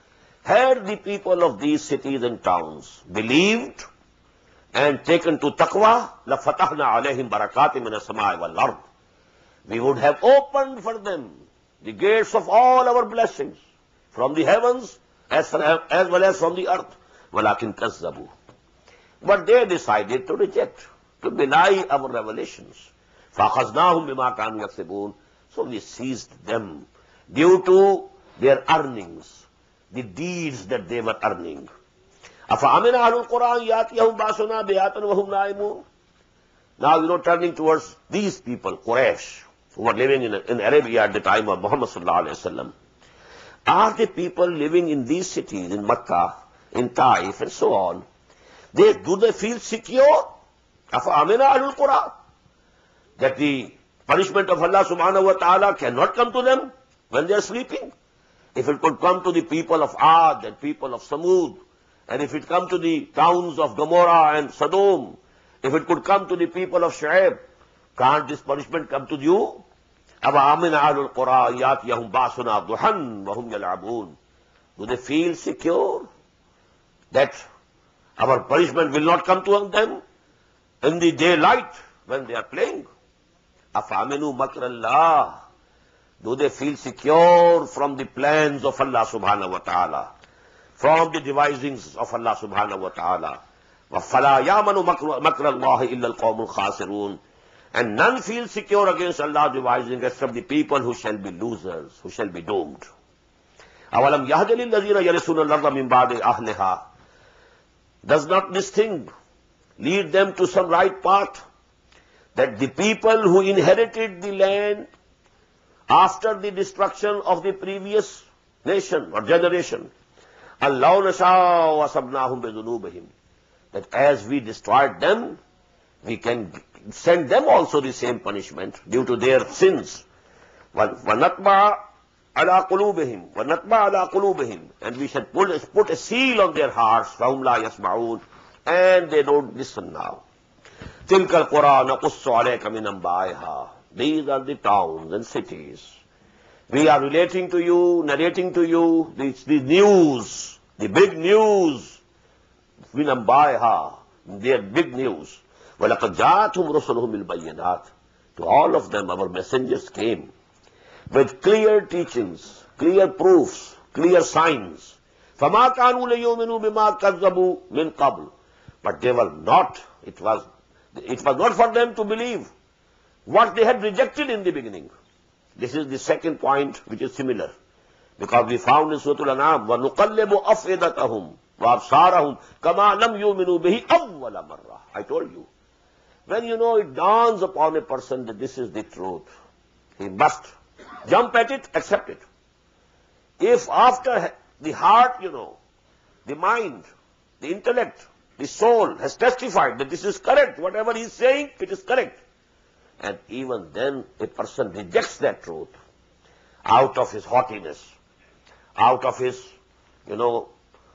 Had the people of these cities and towns believed and taken to taqwa, لَفَتَحْنَا عَلَيْهِمْ بَرَكَاتٍ مِنَ السَّمَاءِ وَالْأَرْضِ. We would have opened for them the gates of all our blessings from the heavens as, as well as from the earth. وَلَكِنْ كَذَّبُوا. But they decided to reject, to belie our revelations. فَأَخَذْنَاهُمْ بِمَا كَانُوا يَكْسِبُونَ. So we seized them due to their earnings, the deeds that they were earning. أَفَأَمِنَ أَهْلُ الْقُرْآنِ يَأْتِيَهُمْ بَأْسُنَا بَيَاتًا وَهُمْ نَائِمُونَ. Now, you know, turning towards these people, Quraysh, who were living in, in Arabia at the time of Muhammad sallallahu alayhi wa sallam. Are the people living in these cities, in Makkah, in Taif, and so on, they, do they feel secure? أَفَأَمِنَ أَهْلُ الْقُرْآنِ. That the punishment of Allah subhanahu wa ta'ala cannot come to them when they are sleeping? If it could come to the people of Ad and people of Samud, and if it come to the towns of Gomorrah and Sodom, if it could come to the people of Shu'aib, can't this punishment come to you? أَوَآمِنَ أَهْلُ الْقُرَىٰ يَأْتِيَهُمْ بَأْسُنَا ضُحًى وَهُمْ يَلْعَبُونَ. Do they feel secure that our punishment will not come to them in the daylight when they are playing? أَفَأَمِنُوا مَكْرَ اللَّهِ. Do they feel secure from the plans of Allah subhanahu wa ta'ala, from the devisings of Allah subhanahu wa ta'ala? وَفَلَا يَأْمَنُ مَكْرَ اللَّهِ إِلَّا الْقَوْمُ الْخَاسِرُونَ. And none feel secure against Allah's devising except the people who shall be losers, who shall be doomed. أَوَلَمْ يَهْدِ لِلَّذِينَ يَرِثُونَ الْأَرْضَ مِنْ بَعْدِ أَهْلِهَا. Does not this thing lead them to some right path? That the people who inherited the land after the destruction of the previous nation or generation, اللَّهُ نَشَاءُ وَأَصَبْنَاهُمْ بِذُنُوبِهِمْ. That as we destroyed them, we can send them also the same punishment due to their sins. وَنَطْبَعَ عَلَىٰ قُلُوبِهِمْ وَنَطْبَعَ عَلَىٰ قُلُوبِهِمْ. And we shall put, put a seal on their hearts, فَهُمْ لَا يَسْمَعُونَ. And they don't listen now. تِلْكَ الْقُرَىٰ نَقُصُّ عَلَيْكَ مِنْ أَنْبَائِهَا. These are the towns and cities We are relating to you, narrating to you the, the news, the big news. They are big news. وَلَقَدْ جَاءَتْهُمْ رُسُلُهُمْ بِالْبَيِّنَاتِ. To all of them, our messengers came with clear teachings, clear proofs, clear signs. فَمَا كَانُوا لِيُؤْمِنُوا بِمَا كَذَّبُوا مِنْ قَبْلُ. But they were not, it was, it was not for them to believe what they had rejected in the beginning. This is the second point which is similar. Because we found in Surah Al-An'am, وَنُقَلِّبُ أَفْئِدَتَهُمْ وَأَبْصَارَهُمْ كَمَا لَمْ يُؤْمِنُوا بِهِ أَوَّلَ مَرَّةٍ. I told you. When you know it dawns upon a person that this is the truth, he must jump at it, accept it. If after the heart, you know, the mind, the intellect, the soul has testified that this is correct, whatever he is saying, it is correct. And even then a person rejects that truth out of his haughtiness, out of his, you know,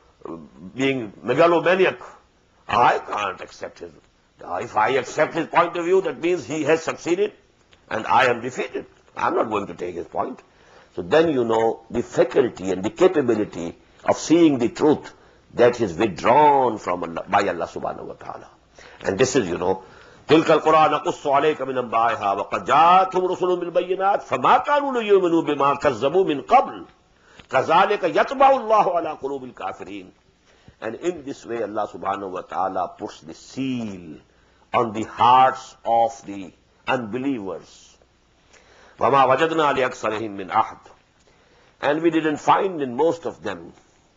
being megalomaniac. I can't accept his. If I accept his point of view, that means he has succeeded and I am defeated. I'm not going to take his point. So then you know the faculty and the capability of seeing the truth that is withdrawn from Allah, by Allah subhanahu wa ta'ala. And this is, you know, تِلْكَ الْقُرْآنَ نَقُصُّ عَلَيْكَ مِنْ أَنْبَائِهَا وَقَدْ جَاءَتْهُمْ رُسُلٌ بِالْبَيِّنَاتِ فَمَا كَانُوا لِيُؤْمِنُوا بِمَا كَذَّبُوا مِنْ قَبْلُ كَذَلِكَ يَطْبَعُ اللَّهُ عَلَى قُلُوبِ الْكَافِرِينَ. And in this way Allah subhanahu wa ta'ala puts the seal on the hearts of the unbelievers. وَمَا وَجَدْنَا لِأَكْثَرِهِمْ مِنْ أَحْدٍ. And we didn't find in most of them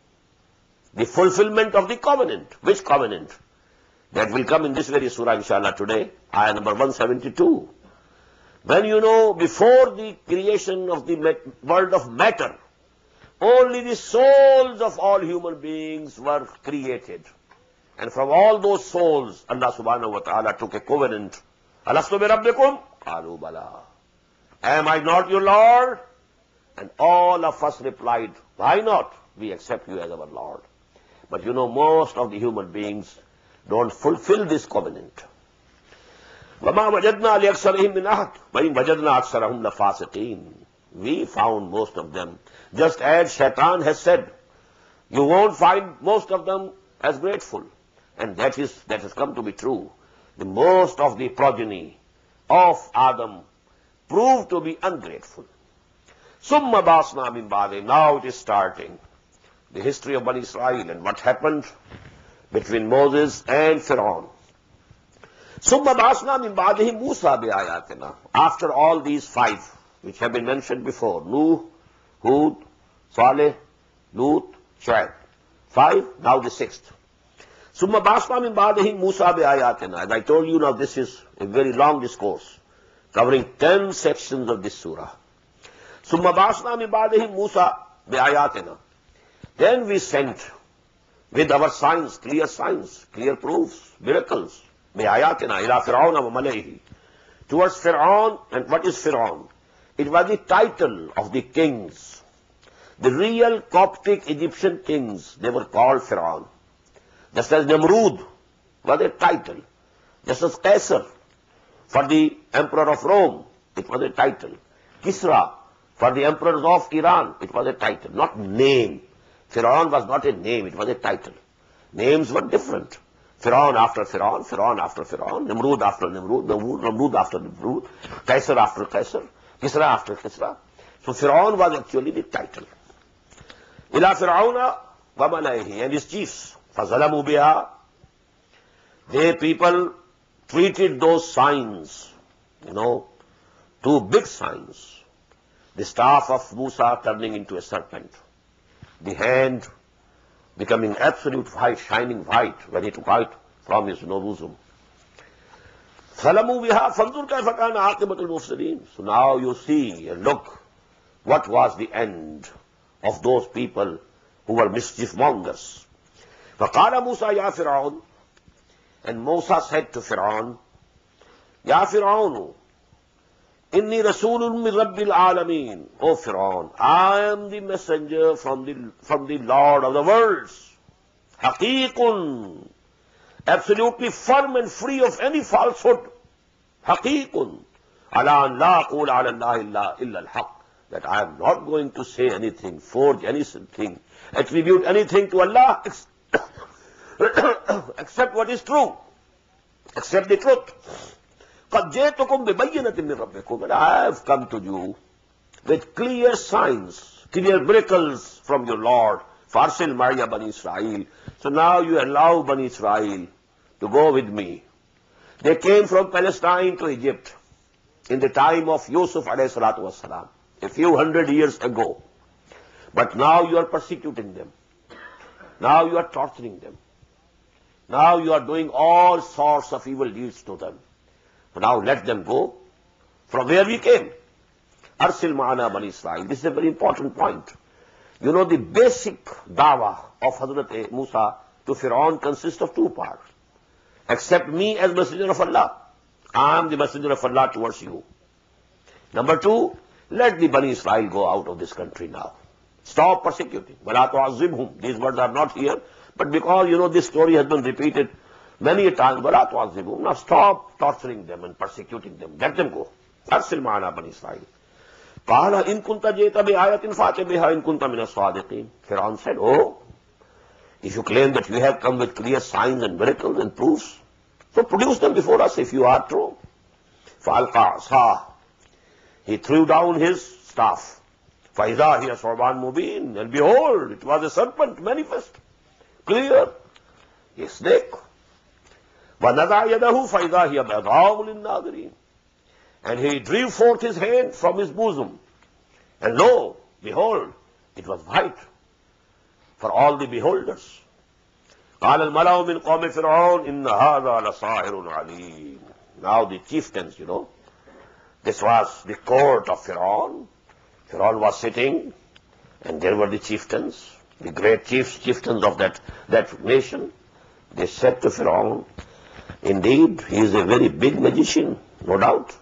the fulfillment of the covenant. Which covenant? That will come in this very surah inshallah today, ayah number one seventy-two. When you know before the creation of the world of matter, only the souls of all human beings were created. And from all those souls, Allah subhanahu wa ta'ala took a covenant. Alastu bi rabbikum? Qalu bala. Am I not your Lord? And all of us replied, why not? We accept you as our Lord. But you know, most of the human beings don't fulfill this covenant. وَمَا وَجَدْنَا لِأَكْثَرِهِمْ مِنْ أَحَدٍ وَإِنْ وَجَدْنَا أَكْثَرَهُمْ لَفَاسِقِينَ. We found most of them, just as Shaitan has said, you won't find most of them as grateful. And that is, that has come to be true. The most of the progeny of Adam proved to be ungrateful. Summa basna min ba'di. Now it is starting. The history of Bani Israel and what happened between Moses and Pharaoh. Summa basna min ba'dihi Musa bi ayatina. After all these five, which have been mentioned before, Nuh, Hud, Saleh, Lut, Shu'aib. Five, now the sixth. Summa basna min ba'dihi Musa bi ayatina. As I told you, now this is a very long discourse, covering ten sections of this surah. Summa basna min ba'dihi Musa bi ayatina. Then we sent with our signs, clear signs, clear proofs, miracles, bi ayatina ila Fir'auna wa malayhi. Towards Fir'aun, and what is Fir'aun? It was the title of the kings. The real Coptic Egyptian kings, they were called Fir'aun. Just as Namrud was a title. Just as Caesar, for the emperor of Rome, it was a title. Kisra, for the emperors of Iran, it was a title, not name. Fir'aun was not a name, it was a title. Names were different. Fir'aun after Fir'aun, Fir'aun after Fir'aun, Namrud after Namrud, Namrud after Namrud, Caesar after Caesar, Kisra after Kisra. So Fir'aun was actually the title. Ila Fir'auna wa malayhi, and his chiefs. فَظَلَمُوا بِهَا. They people treated those signs, you know, two big signs. The staff of Musa turning into a serpent. The hand becoming absolute white, shining white, when he took out from his bosom. فَظَلَمُوا بِهَا فَانْظُرْ كَيْفَ كَانَ عَاقِبَةُ الْمُفْسِدِينَ. So now you see and look what was the end of those people who were mischief mongers. فَقَالَ مُوسَى يَا فِرْعَوْنُ. And Musa said to Fir'aun, Ya Fir'aun, Inni Rasulun min Rabbil Alameen. O Fir'aun, I am the messenger from the, from the Lord of the worlds. Haqiqun. Absolutely firm and free of any falsehood. Haqiqun. Ala an la aqula ala Allah illa illa al-haq. that I am not going to say anything, forge anything, attribute anything to Allah except what is true, except the truth. قَدْ جِئْتُكُمْ بِبَيِّنَةٍ مِّن رَبِّكُمْ, and I have come to you with clear signs, clear miracles from your Lord. فَأَرْسِلْ مَعِيَ بَنِي إِسْرَائِيلَ. So now you allow Bani Israel to go with me. They came from Palestine to Egypt in the time of Yusuf alayhi salatu wasalam, a few hundred years ago. But now you are persecuting them. Now you are torturing them. Now you are doing all sorts of evil deeds to them. Now let them go from where we came. Arsil ma'ana Bani Israel. This is a very important point. You know, the basic dawah of Hazrat Musa to Fir'aun consists of two parts. Accept me as messenger of Allah. I am the messenger of Allah towards you. Number two, let the Bani Israel go out of this country now. Stop persecuting. وَلَا تُعَذِّبْهُمْ. These words are not here, but because, you know, this story has been repeated many a time. وَلَا تُعَذِّبْهُمْ. Now stop torturing them and persecuting them. Let them go. أَرْسِلْ مَعَنَا بَنِي إِسْرَائِيلَ. قَالَ إِن كُنْتَ جِئْتَ بِآيَةٍ فَأْتِ بِهَا إِن كُنْتَ مِنَ الصَّادِقِينَ. Fir'aun said, oh, if you claim that you have come with clear signs and miracles and proofs, so produce them before us if you are true. فَأَلْقَى عَصَاهُ. He threw down his staff. فَإِذَا هِيَ ثُعْبَانٌ مُبِينٌ. And behold, it was a serpent manifest, clear, a snake. وَنَزَعَ يَدَهُ فَإِذَا هِيَ بَيْضَاءُ لِلنَّاظِرِينَ. And he drew forth his hand from his bosom. And lo, behold, it was white for all the beholders. قَالَ الْمَلَأُ مِنْ قَوْمِ فِرْعَوْنَ إِنَّ هَذَا لَصَاحِرٌ عَلِيمٌ. Now the chieftains, you know, this was the court of Fir'aun. Fir'aun was sitting, and there were the chieftains, the great chiefs, chieftains of that, that nation. They said to Fir'aun, indeed, he is a very big magician, no doubt.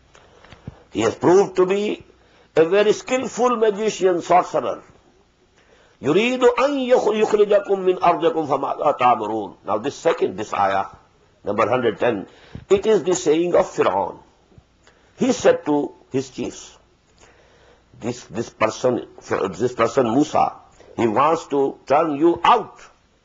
He has proved to be a very skillful magician, sorcerer. يُرِيدُ أَن يُخْرِجَكُم مِّنْ أَرْضِكُمْ فَمَاذَا تَأْمُرُونَ. Now this second, this ayah, number one hundred ten, it is the saying of Fir'aun. He said to his chiefs, this, this person, this person Musa, he wants to turn you out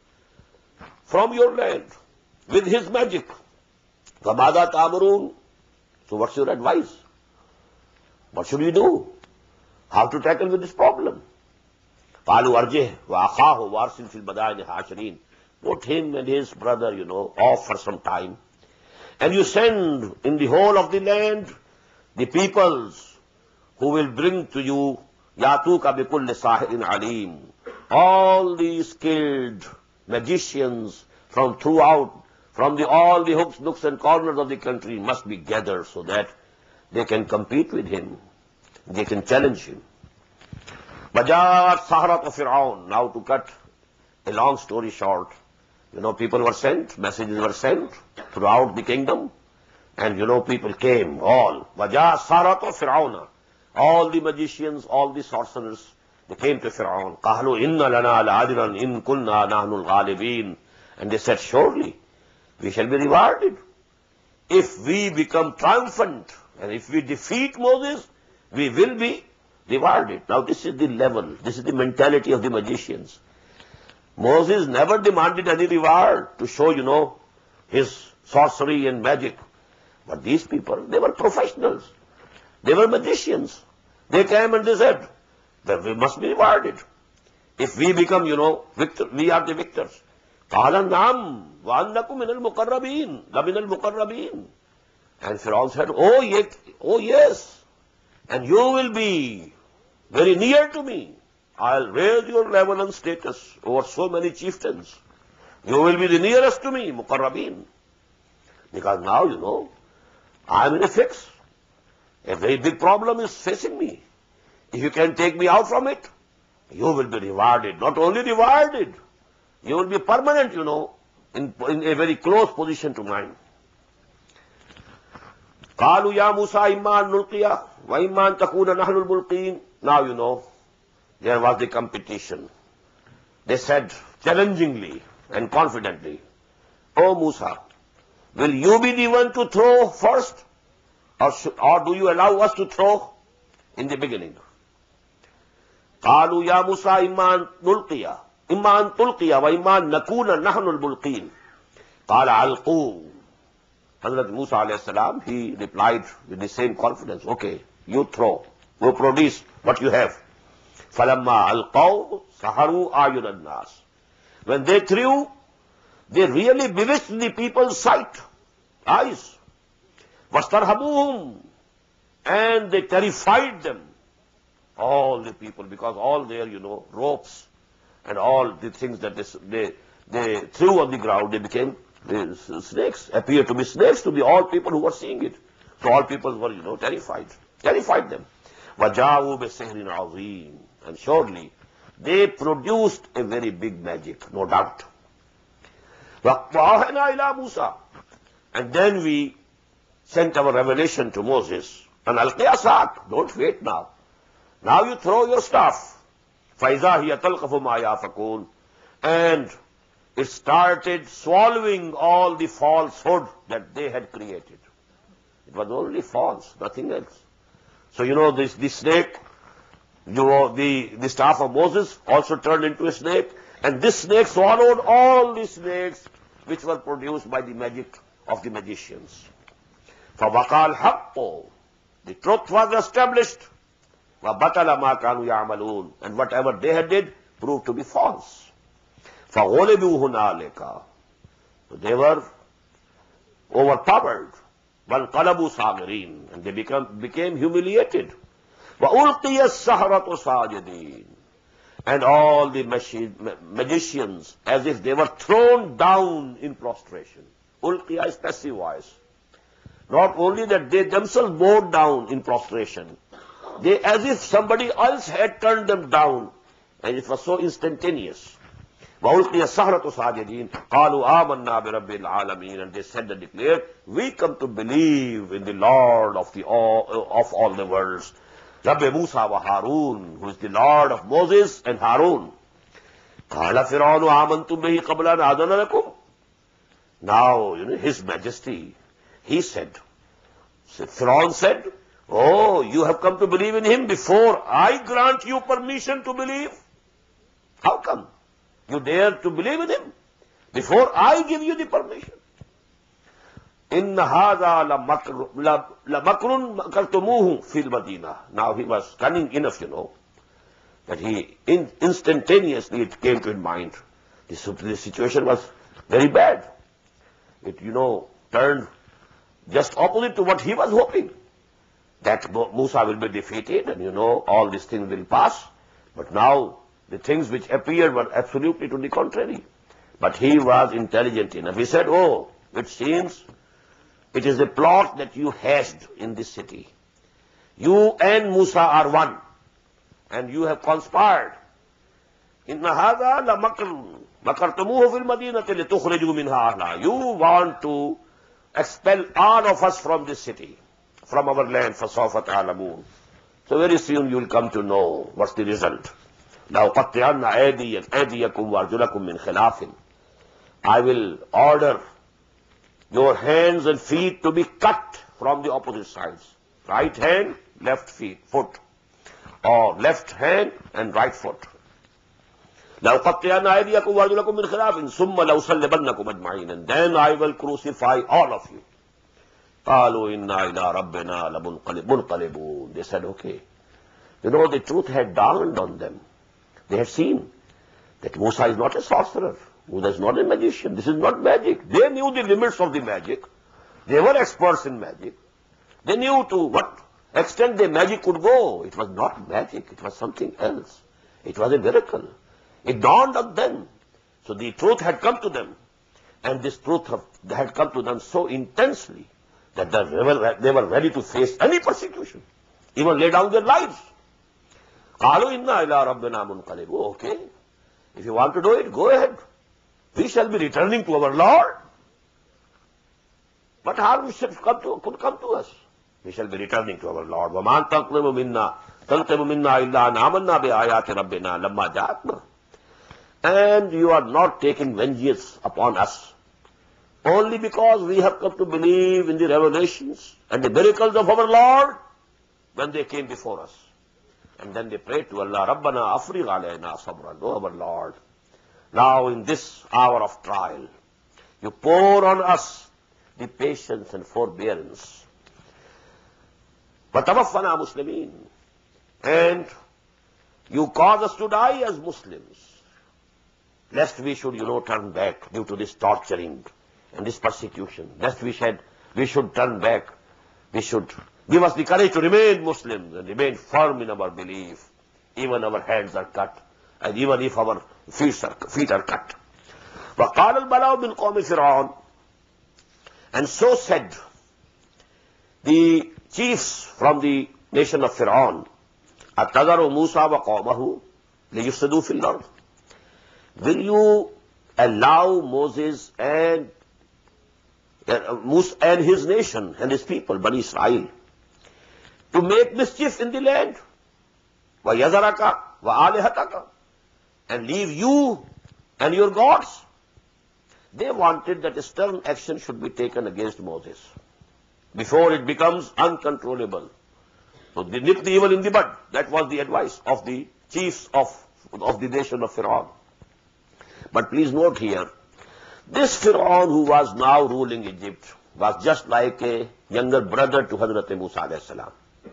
from your land with his magic. فَمَاذَا تَأْمُرُونَ. So what's your advice? What should we do? How to tackle with this problem? قَالُوا أَرْجِهْ وَأَخَاهُ وَأَرْسِلْ فِي الْمَدَائِنِ حَاشِرِينَ. Put him and his brother, you know, off for some time. And you send in the whole of the land the peoples who will bring to you يَاتُوكَ بِكُلِّ سَاحِرٍ عَلِيمٍ. All the skilled magicians from throughout, from the, all the hooks, nooks and corners of the country must be gathered so that they can compete with him. They can challenge him. Bajaat Saharat of Fir'aun. Now to cut a long story short, you know, people were sent, messages were sent throughout the kingdom, and you know, people came, all. Bajaat Saharat of Fir'aun. All the magicians, all the sorcerers, they came to Fir'aun. قَالُوا إِنَّ لَنَا لَعَجْرًا إِن كُنَّا نَحْنُ الْغَالِبِينَ. And they said, surely, we shall be rewarded. If we become triumphant, and if we defeat Moses, we will be rewarded. Now this is the level, this is the mentality of the magicians. Moses never demanded any reward to show, you know, his sorcery and magic. But these people, they were professionals. They were magicians. They came and they said that we must be rewarded. If we become, you know, victor, we are the victors. قَالَ نَعَمْ وَأَنَّكُمْ مِنَ الْمُقَرَّبِينَ لَمِنَ الْمُقَرَّبِينَ. And Fir'aun said, oh, yes, oh yes, and you will be very near to me. I'll raise your level and status over so many chieftains. You will be the nearest to me, Muqarrabeen. Because now, you know, I'm in a fix. A very big problem is facing me. If you can take me out from it, you will be rewarded. Not only rewarded, you will be permanent, you know, in, in a very close position to mine. قَالُوا يَا مُوسَى إِمَّا أَن نُلْقِيَ وَإِمَّا أَن تَكُونَ نَحْنُ الْمُلْقِينَ. Now, you know, there was the competition. They said challengingly and confidently, O Musa, will you be the one to throw first? Or, should, or do you allow us to throw in the beginning? قالوا يا موسى إما أن نلقي إما أن تلقي وإما أن نكون نحن الملقين قال ألقوا. Hazrat Musa alayhi salam, he replied with the same confidence, okay, you throw, you produce what you have. فَلَمَّا أَلْقَوْا سَحَرُوا أَعْيُنَ النَّاسِ. When they threw, they really bewitched the people's sight, eyes. وَاسْتَرْهَبُوهُمْ. And they terrified them, all the people, because all their, you know, ropes and all the things that they, they, they threw on the ground, they became the snakes, appeared to be snakes to the all people who were seeing it. So all people were, you know, terrified, terrified them. وَجَاءُوا بِسِحْرٍ عَظِيمٍ. And surely they produced a very big magic, no doubt. وَأَوْحَيْنَا إِلَى مُوسَى. And then we sent our revelation to Moses. And أَلْقِ عَصَاكَ. Don't wait now. Now you throw your staff. فَإِذَا هِيَ تَلْقَفُ مَا يَأْفِكُونَ. And it started swallowing all the falsehood that they had created. It was only false, nothing else. So you know, this, this snake, you know, the, the staff of Moses also turned into a snake, and this snake swallowed all the snakes which were produced by the magic of the magicians. فَوَقَى الْحَقُّ. The truth was established. وَبَطَلَ مَا كَانُوا يَعْمَلُونَ. And whatever they had did proved to be false. فَغُلِبُوا هُنَالِكَ. They were overpowered. وَانْقَلَبُوا صَاغِرِينَ. And they become, became humiliated. وَأُلْقِيَ السَّحَرَةُ سَاجِدِينَ. And all the magicians, as if they were thrown down in prostration. Ulqiya is passive voice. Not only that they themselves bowed down in prostration, they as if somebody else had turned them down, and it was so instantaneous. وَأُلْقِيَ السَّحَرَةُ سَاجِدِينَ قَالُوا آمَنَّا بِرَبِّ الْعَالَمِينَ. And they said and declared, we come to believe in the Lord of, the all, of all the worlds. Rabbi Musa wa Harun, who is the Lord of Moses and Harun. قَالَ فِرْعَوْنُ آمَنْتُمْ بِهِ قَبْلَ أَنْ آذَنَ لَكُمْ. Now, you know, His Majesty, he said, Fir'aun said, oh, you have come to believe in him before I grant you permission to believe? How come? You dare to believe in him before I give you the permission? إِنَّ هَذَا لَمَكْرٌ مَكَرْتُمُوهُ فِي الْمَدِينَةِ. Now he was cunning enough, you know, that he in, instantaneously it came to his mind. This, this situation was very bad. It, you know, turned just opposite to what he was hoping. That Musa will be defeated and, you know, all these things will pass. But now the things which appeared were absolutely to the contrary. But he was intelligent enough. He said, oh, it seems it is a plot that you hatched in this city. You and Musa are one, and you have conspired. إِنَّ هَذَا لَمَكْرٌ مَكَرْتُمُوهُ فِي الْمَدِينَةِ لِتُخْرِجُوا مِنْهَا أَهْلَهَا. You want to expel all of us from this city, from our land. فَسَوْفَ تَعْلَمُونَ. So very soon you will come to know what's the result. لَأُقَطِّعَنَّ أَيْدِيَكُمْ وَأَرْجُلَكُمْ مِنْ خِلَافٍ. I will order your hands and feet to be cut from the opposite sides. Right hand, left feet, foot. Or left hand and right foot. لَأُقَطِّعَنَّ أَيْدِيَكُمْ وَأَرْجُلَكُمْ مِنْ خِلَافٍ ثُمَّ لَأُصَلِّبَنَّكُمْ أَجْمَعِينَ. And then I will crucify all of you. قَالُوا إِنَّا إِلَىٰ رَبِّنَا لَمُنْقَلِبُونَ. They said, okay. You know, the truth had dawned on them. They had seen that Musa is not a sorcerer. Musa is not a magician. This is not magic. They knew the limits of the magic. They were experts in magic. They knew to what extent the magic could go. It was not magic. It was something else. It was a miracle. It dawned on them. So the truth had come to them. And this truth had come to them so intensely that they were ready to face any persecution, even lay down their lives. قَالُوا إِنَّا إِلَىٰ رَبِّنَا مُنْقَلِبُونَ. Okay, if you want to do it, go ahead. We shall be returning to our Lord. What harm should come to, could come to us? We shall be returning to our Lord. وَمَا تَقْلِمُ مِنَّا تَلْقِمُ مِنَّا إِلَّا أَنْ آمَنَّا بِآيَاتِ رَبِّنَا لَمَّا جَاءَتْنَا. And you are not taking vengeance upon us only because we have come to believe in the revelations and the miracles of our Lord when they came before us. And then they prayed to Allah, Rabbana afrigh alayna sabran, O our Lord, now in this hour of trial, you pour on us the patience and forbearance. وَتَوَفَّنَا Muslimin, and you cause us to die as Muslims, lest we should, you know, turn back due to this torturing and this persecution. Lest we should, we should turn back. We should give us the courage to remain Muslims and remain firm in our belief. Even our hands are cut, and even if our feet are, feet are cut. وَقَالَ الْمَلَأُ مِنْ قَوْمِ فِرْعَوْنَ, and so said the chiefs from the nation of Fir'aun, أَتَذَرُ مُوسَى وَقَوْمَهُ لِيُفْسِدُوا فِي الْأَرْضِ, will you allow Moses and uh, Musa and his nation and his people, Bani Israel, to make mischief in the land? وَيَذَرَكَ وَآلِهَتَكَ, and leave you and your gods? They wanted that a stern action should be taken against Moses before it becomes uncontrollable. So they nip the evil in the bud. That was the advice of the chiefs of, of the nation of Fir'aun. But please note here, this Fir'aun who was now ruling Egypt was just like a younger brother to Hazrat Musa alayhi salam.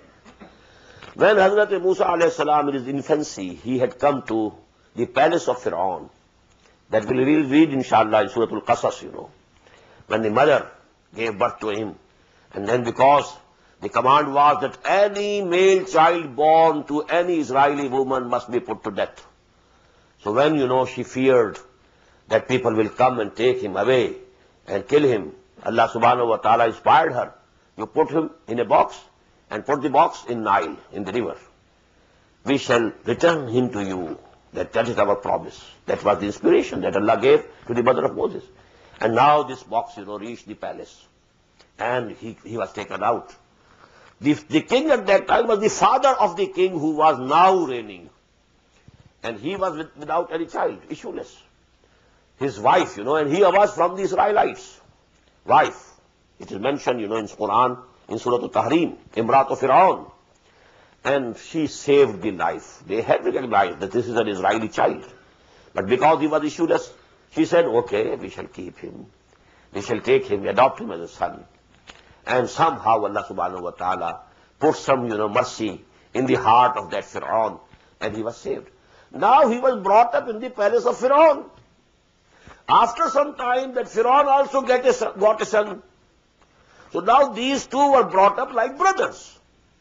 When Hazrat Musa alayhi salam in his infancy, he had come to the palace of Fir'aun. That we will read inshallah in Surah Al-Qasas, you know. When the mother gave birth to him, and then because the command was that any male child born to any Israeli woman must be put to death. So when, you know, she feared that people will come and take him away and kill him, Allah subhanahu wa ta'ala inspired her. You put him in a box and put the box in Nile, in the river. We shall return him to you. That, that is our promise. That was the inspiration that Allah gave to the mother of Moses. And now this box, you know, reached the palace. And he, he was taken out. The, the king at that time was the father of the king who was now reigning. And he was with, without any child, issueless. His wife, you know, and he was from the Israelites. Wife. It is mentioned, you know, in Quran, in Surah Al-Tahrim, Imrat of Fir'aun. And she saved the life. They had recognized that this is an Israeli child. But because he was issueless, she said, okay, we shall keep him. We shall take him, adopt him as a son. And somehow Allah subhanahu wa ta'ala put some, you know, mercy in the heart of that Fir'aun, and he was saved. Now he was brought up in the palace of Fir'aun. After some time, that Fir'aun also get a son, got a son. So now these two were brought up like brothers.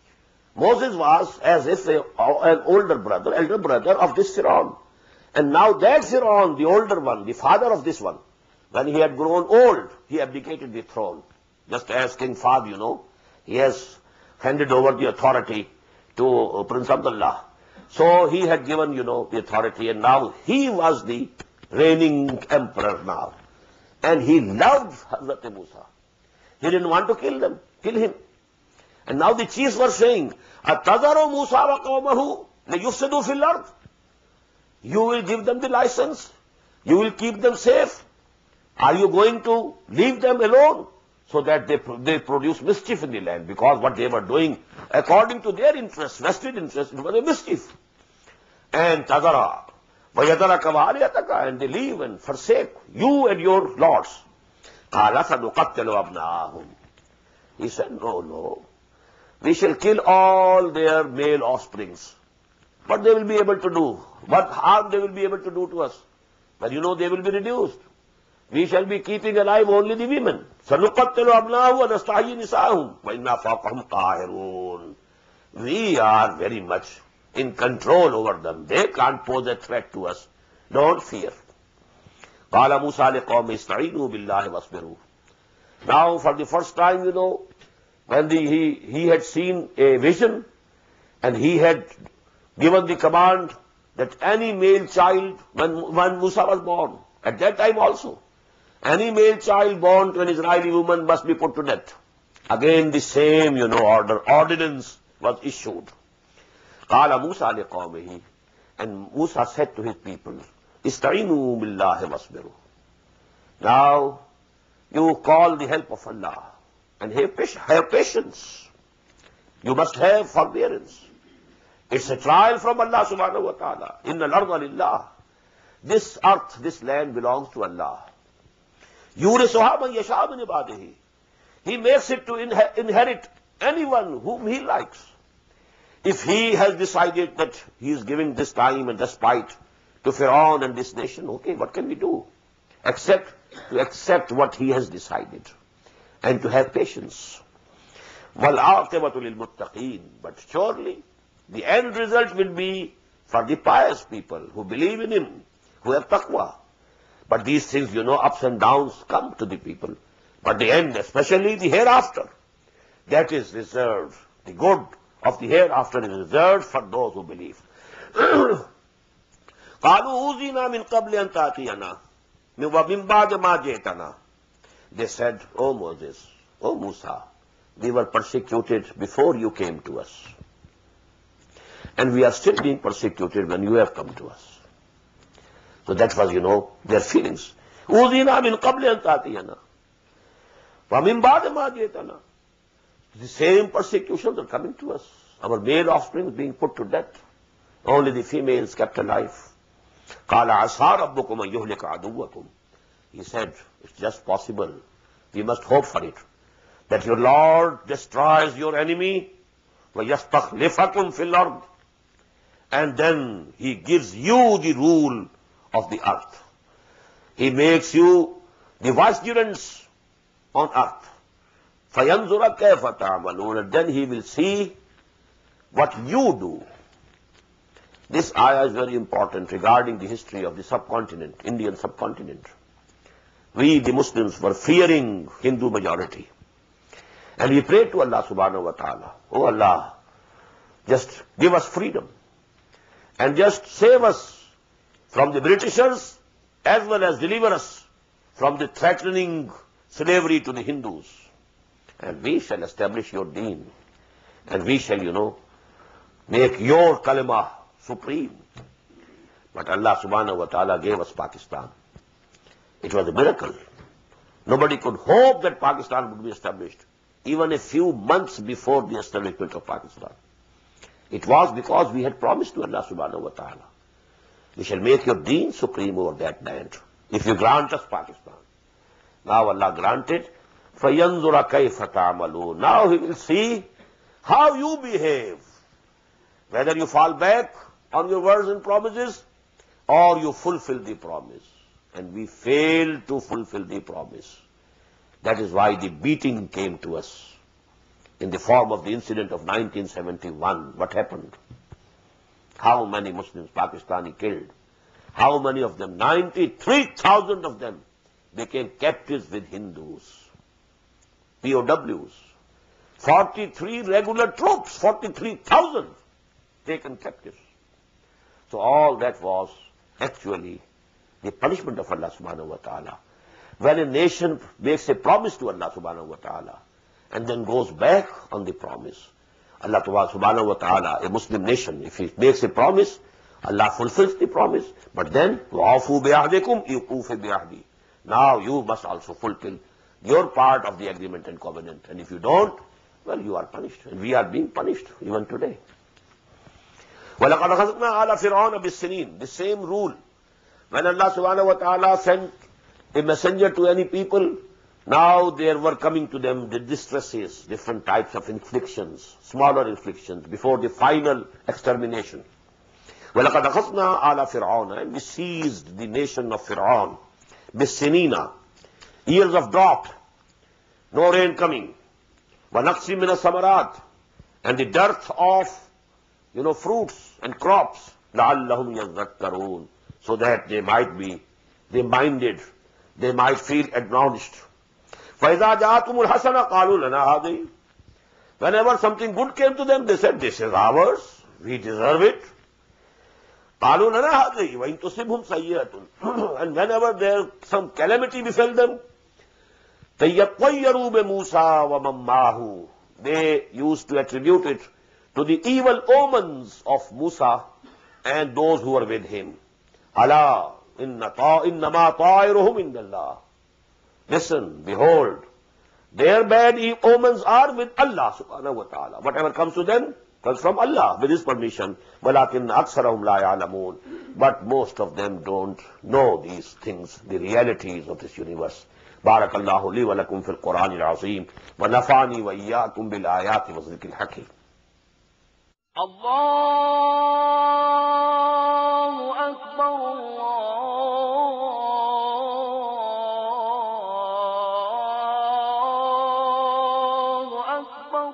Moses was as if a, an older brother, elder brother of this Fir'aun. And now that Fir'aun, the older one, the father of this one, when he had grown old, he abdicated the throne. Just as King Fahd, you know, he has handed over the authority to Prince Abdullah. So he had given, you know, the authority, and now he was the reigning emperor now. And he loved Hazrat Musa. He didn't want to kill them, kill him. And now the chiefs were saying, أَتَذَرُ مُوسَى وَقَوْمَهُ لِيُفْسِدُوا فِي الْأَرْضِ, you will give them the license, you will keep them safe. Are you going to leave them alone so that they, they produce mischief in the land? Because what they were doing, according to their interests, vested interests, it was a mischief. And تَذَرَ وَيَذَرَكَ وَآلِهَتَكَ, and they leave and forsake you and your lords. قَالَ سَنُقَتِّلُ أَبْنَاءَهُمْ, he said, no, no. We shall kill all their male offsprings. What they will be able to do? What harm they will be able to do to us? But you know they will be reduced. We shall be keeping alive only the women. سَنُقَتِّلُ أَبْنَاهُ وَنَسْتَحْيِي نِسَاءَهُمْ وَإِنَّا فَوْقَهُمْ قَاهِرُونَ. We are very much in control over them. They can't pose a threat to us. Don't fear. قَالَ مُوسَى لِقَوْمِ اسْتَعِينُوا بِاللَّهِ وَاصْبِرُوا. Now for the first time, you know, when the, he, he had seen a vision, and he had given the command that any male child, when, when Musa was born, at that time also, any male child born to an Israeli woman must be put to death. Again the same, you know, order, ordinance was issued. قَالَ مُوسَى لِقَوْمِهِ, and Musa said to his people, اسْتَعِينُوا بِاللَّهِ وَاصْبِرُوا. Now, you call the help of Allah, and have patience. You must have forbearance. It's a trial from Allah subhanahu wa ta'ala. Inna al-arda lillah. This earth, this land belongs to Allah. Yurisuha man yasha min ibadihi. He makes it to inher- inherit anyone whom he likes. If he has decided that he is giving this time and respite to Fir'aun and this nation, okay, what can we do? Except to accept what he has decided and to have patience. وَالْعَاقِبَةُ لِلْمُتَّقِينَ. But surely the end result will be for the pious people who believe in him, who have taqwa. But these things, you know, ups and downs come to the people. But the end, especially the hereafter, that is reserved. The good of the hereafter is reserved for those who believe. قَالُوا أُوذِينَا مِنْ قَبْلِ أَنْ تَأْتِيَنَا وَمِنْ بَعْدِ مَا جِئْتَنَا. They said, O Moses, O Musa, we were persecuted before you came to us. And we are still being persecuted when you have come to us. So that was, you know, their feelings. أُوذِينَا مِنْ قَبْلِ أَنْ تَأْتِيَنَا وَمِنْ بَعْدِ مَا جِئْتَنَا. The same persecutions are coming to us. Our male offspring is being put to death. Only the females kept alive. قَالَ عَسَىٰ رَبُّكُمْ أَن يُهْلِكَ عَدُوَّكُمْ. He said, it's just possible. We must hope for it. That your Lord destroys your enemy. وَيَسْتَخْلِفَكُمْ فِي الْأَرْضِ. And then He gives you the rule of the earth. He makes you the vicegerents on earth. فَيَنْظُرَ كَيْفَ تَعْمَلُونَ. And then He will see what you do. This ayah is very important regarding the history of the subcontinent, Indian subcontinent. We, the Muslims, were fearing Hindu majority. And we prayed to Allah subhanahu wa ta'ala, Oh Allah, just give us freedom. And just save us from the Britishers as well as deliver us from the threatening slavery to the Hindus. And we shall establish your deen. And we shall, you know, make your kalima supreme. But Allah subhanahu wa ta'ala gave us Pakistan. It was a miracle. Nobody could hope that Pakistan would be established, even a few months before the establishment of Pakistan. It was because we had promised to Allah subhanahu wa ta'ala, we shall make your deen supreme over that land, if you grant us Pakistan. Now Allah granted, فَيَنْظُرَ كَيْفَ تَعْمَلُونَ. Now He will see how you behave, whether you fall back on your words and promises, or you fulfill the promise. And we failed to fulfill the promise. That is why the beating came to us in the form of the incident of nineteen seventy-one. What happened? How many Muslims Pakistani killed? How many of them? ninety-three thousand of them became captives with Hindus, P O Ws. forty-three regular troops, forty-three thousand taken captives. So all that was actually the punishment of Allah subhanahu wa ta'ala. When a nation makes a promise to Allah subhanahu wa ta'ala and then goes back on the promise, Allah subhanahu wa ta'ala, a Muslim nation, if he makes a promise, Allah fulfills the promise, but then, وَعَفُوا بِعَهْدِكُمْ يُقُوفِ بِعَهْدِي. Now you must also fulfill your part of the agreement and covenant. And if you don't, well, you are punished. And we are being punished even today. وَلَقَدْ أَخَذْنَا عَلَى فِرْعَوْنَ بِالسِّنِينَ. The same rule. When Allah subhanahu wa ta'ala sent a messenger to any people, now there were coming to them the distresses, different types of inflictions, smaller inflictions, before the final extermination. وَلَقَدْ أَخَذْنَا عَلَى فِرْعَوْنَ. And we seized the nation of Fir'aun. بِالسِّنِينَ. Years of drought, no rain coming. وَنَقْسٍ مِنَ الثَّمَرَاتِ. And the dearth of, you know, fruits and crops. لَعَلَّهُمْ يَذَّكَّرُونَ. So that they might be reminded, they might feel admonished. فَإِذَا جَاءَتْهُمُ الْحَسَنَةُ قَالُوا لَنَا هَٰذِهِ. Whenever something good came to them, they said, this is ours, we deserve it. قَالُوا لَنَا هَٰذِهِ وَإِن تُصِبْهُمْ سَيِّئَةٌ. And whenever there some calamity befell them, تَيَطَّيَّرُوا بِمُوسَىٰ وَمَن مَّعَهُ. They used to attribute it to the evil omens of Musa and those who were with him. Allah, inna innama ta'iruhum indallah. Listen, behold, their bad omens are with Allah subhanahu wa ta'ala. Whatever comes to them, comes from Allah with His permission. وَلَكِنَّ أَكْثَرَهُمْ لَا يَعْلَمُونَ. But most of them don't know these things, the realities of this universe. بارك الله لي ولكم في القرآن العظيم ونفعني وإياكم بالآيات والذكر الحكيم. الله أكبر الله أكبر.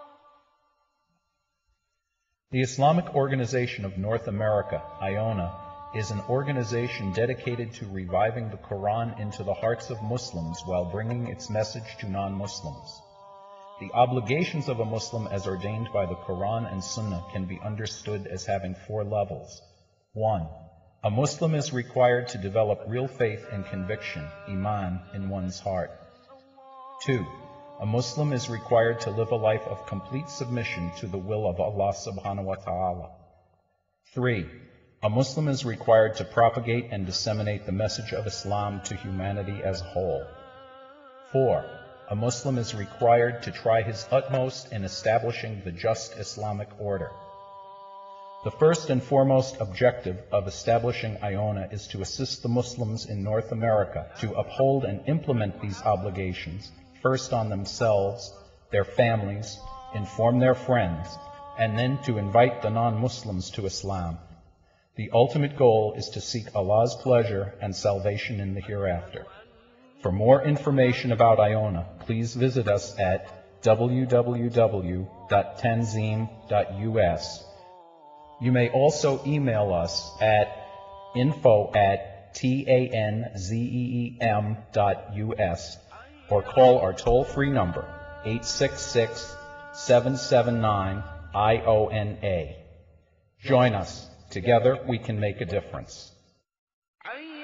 The Islamic Organization of North America, I O N A, is an organization dedicated to reviving the Quran into the hearts of Muslims while bringing its message to non-Muslims. The obligations of a Muslim as ordained by the Quran and Sunnah can be understood as having four levels. One, a Muslim is required to develop real faith and conviction, iman, in one's heart. Two, a Muslim is required to live a life of complete submission to the will of Allah subhanahu wa ta'ala. Three, a Muslim is required to propagate and disseminate the message of Islam to humanity as a whole. Four, a Muslim is required to try his utmost in establishing the just Islamic order. The first and foremost objective of establishing I O N A is to assist the Muslims in North America to uphold and implement these obligations, first on themselves, their families, inform their friends, and then to invite the non-Muslims to Islam. The ultimate goal is to seek Allah's pleasure and salvation in the hereafter. For more information about I O N A, please visit us at w w w dot tanzim dot u s. You may also email us at info at tanzeem dot u s or call our toll-free number eight six six, seven seven nine, I O N A. Join us. Together we can make a difference.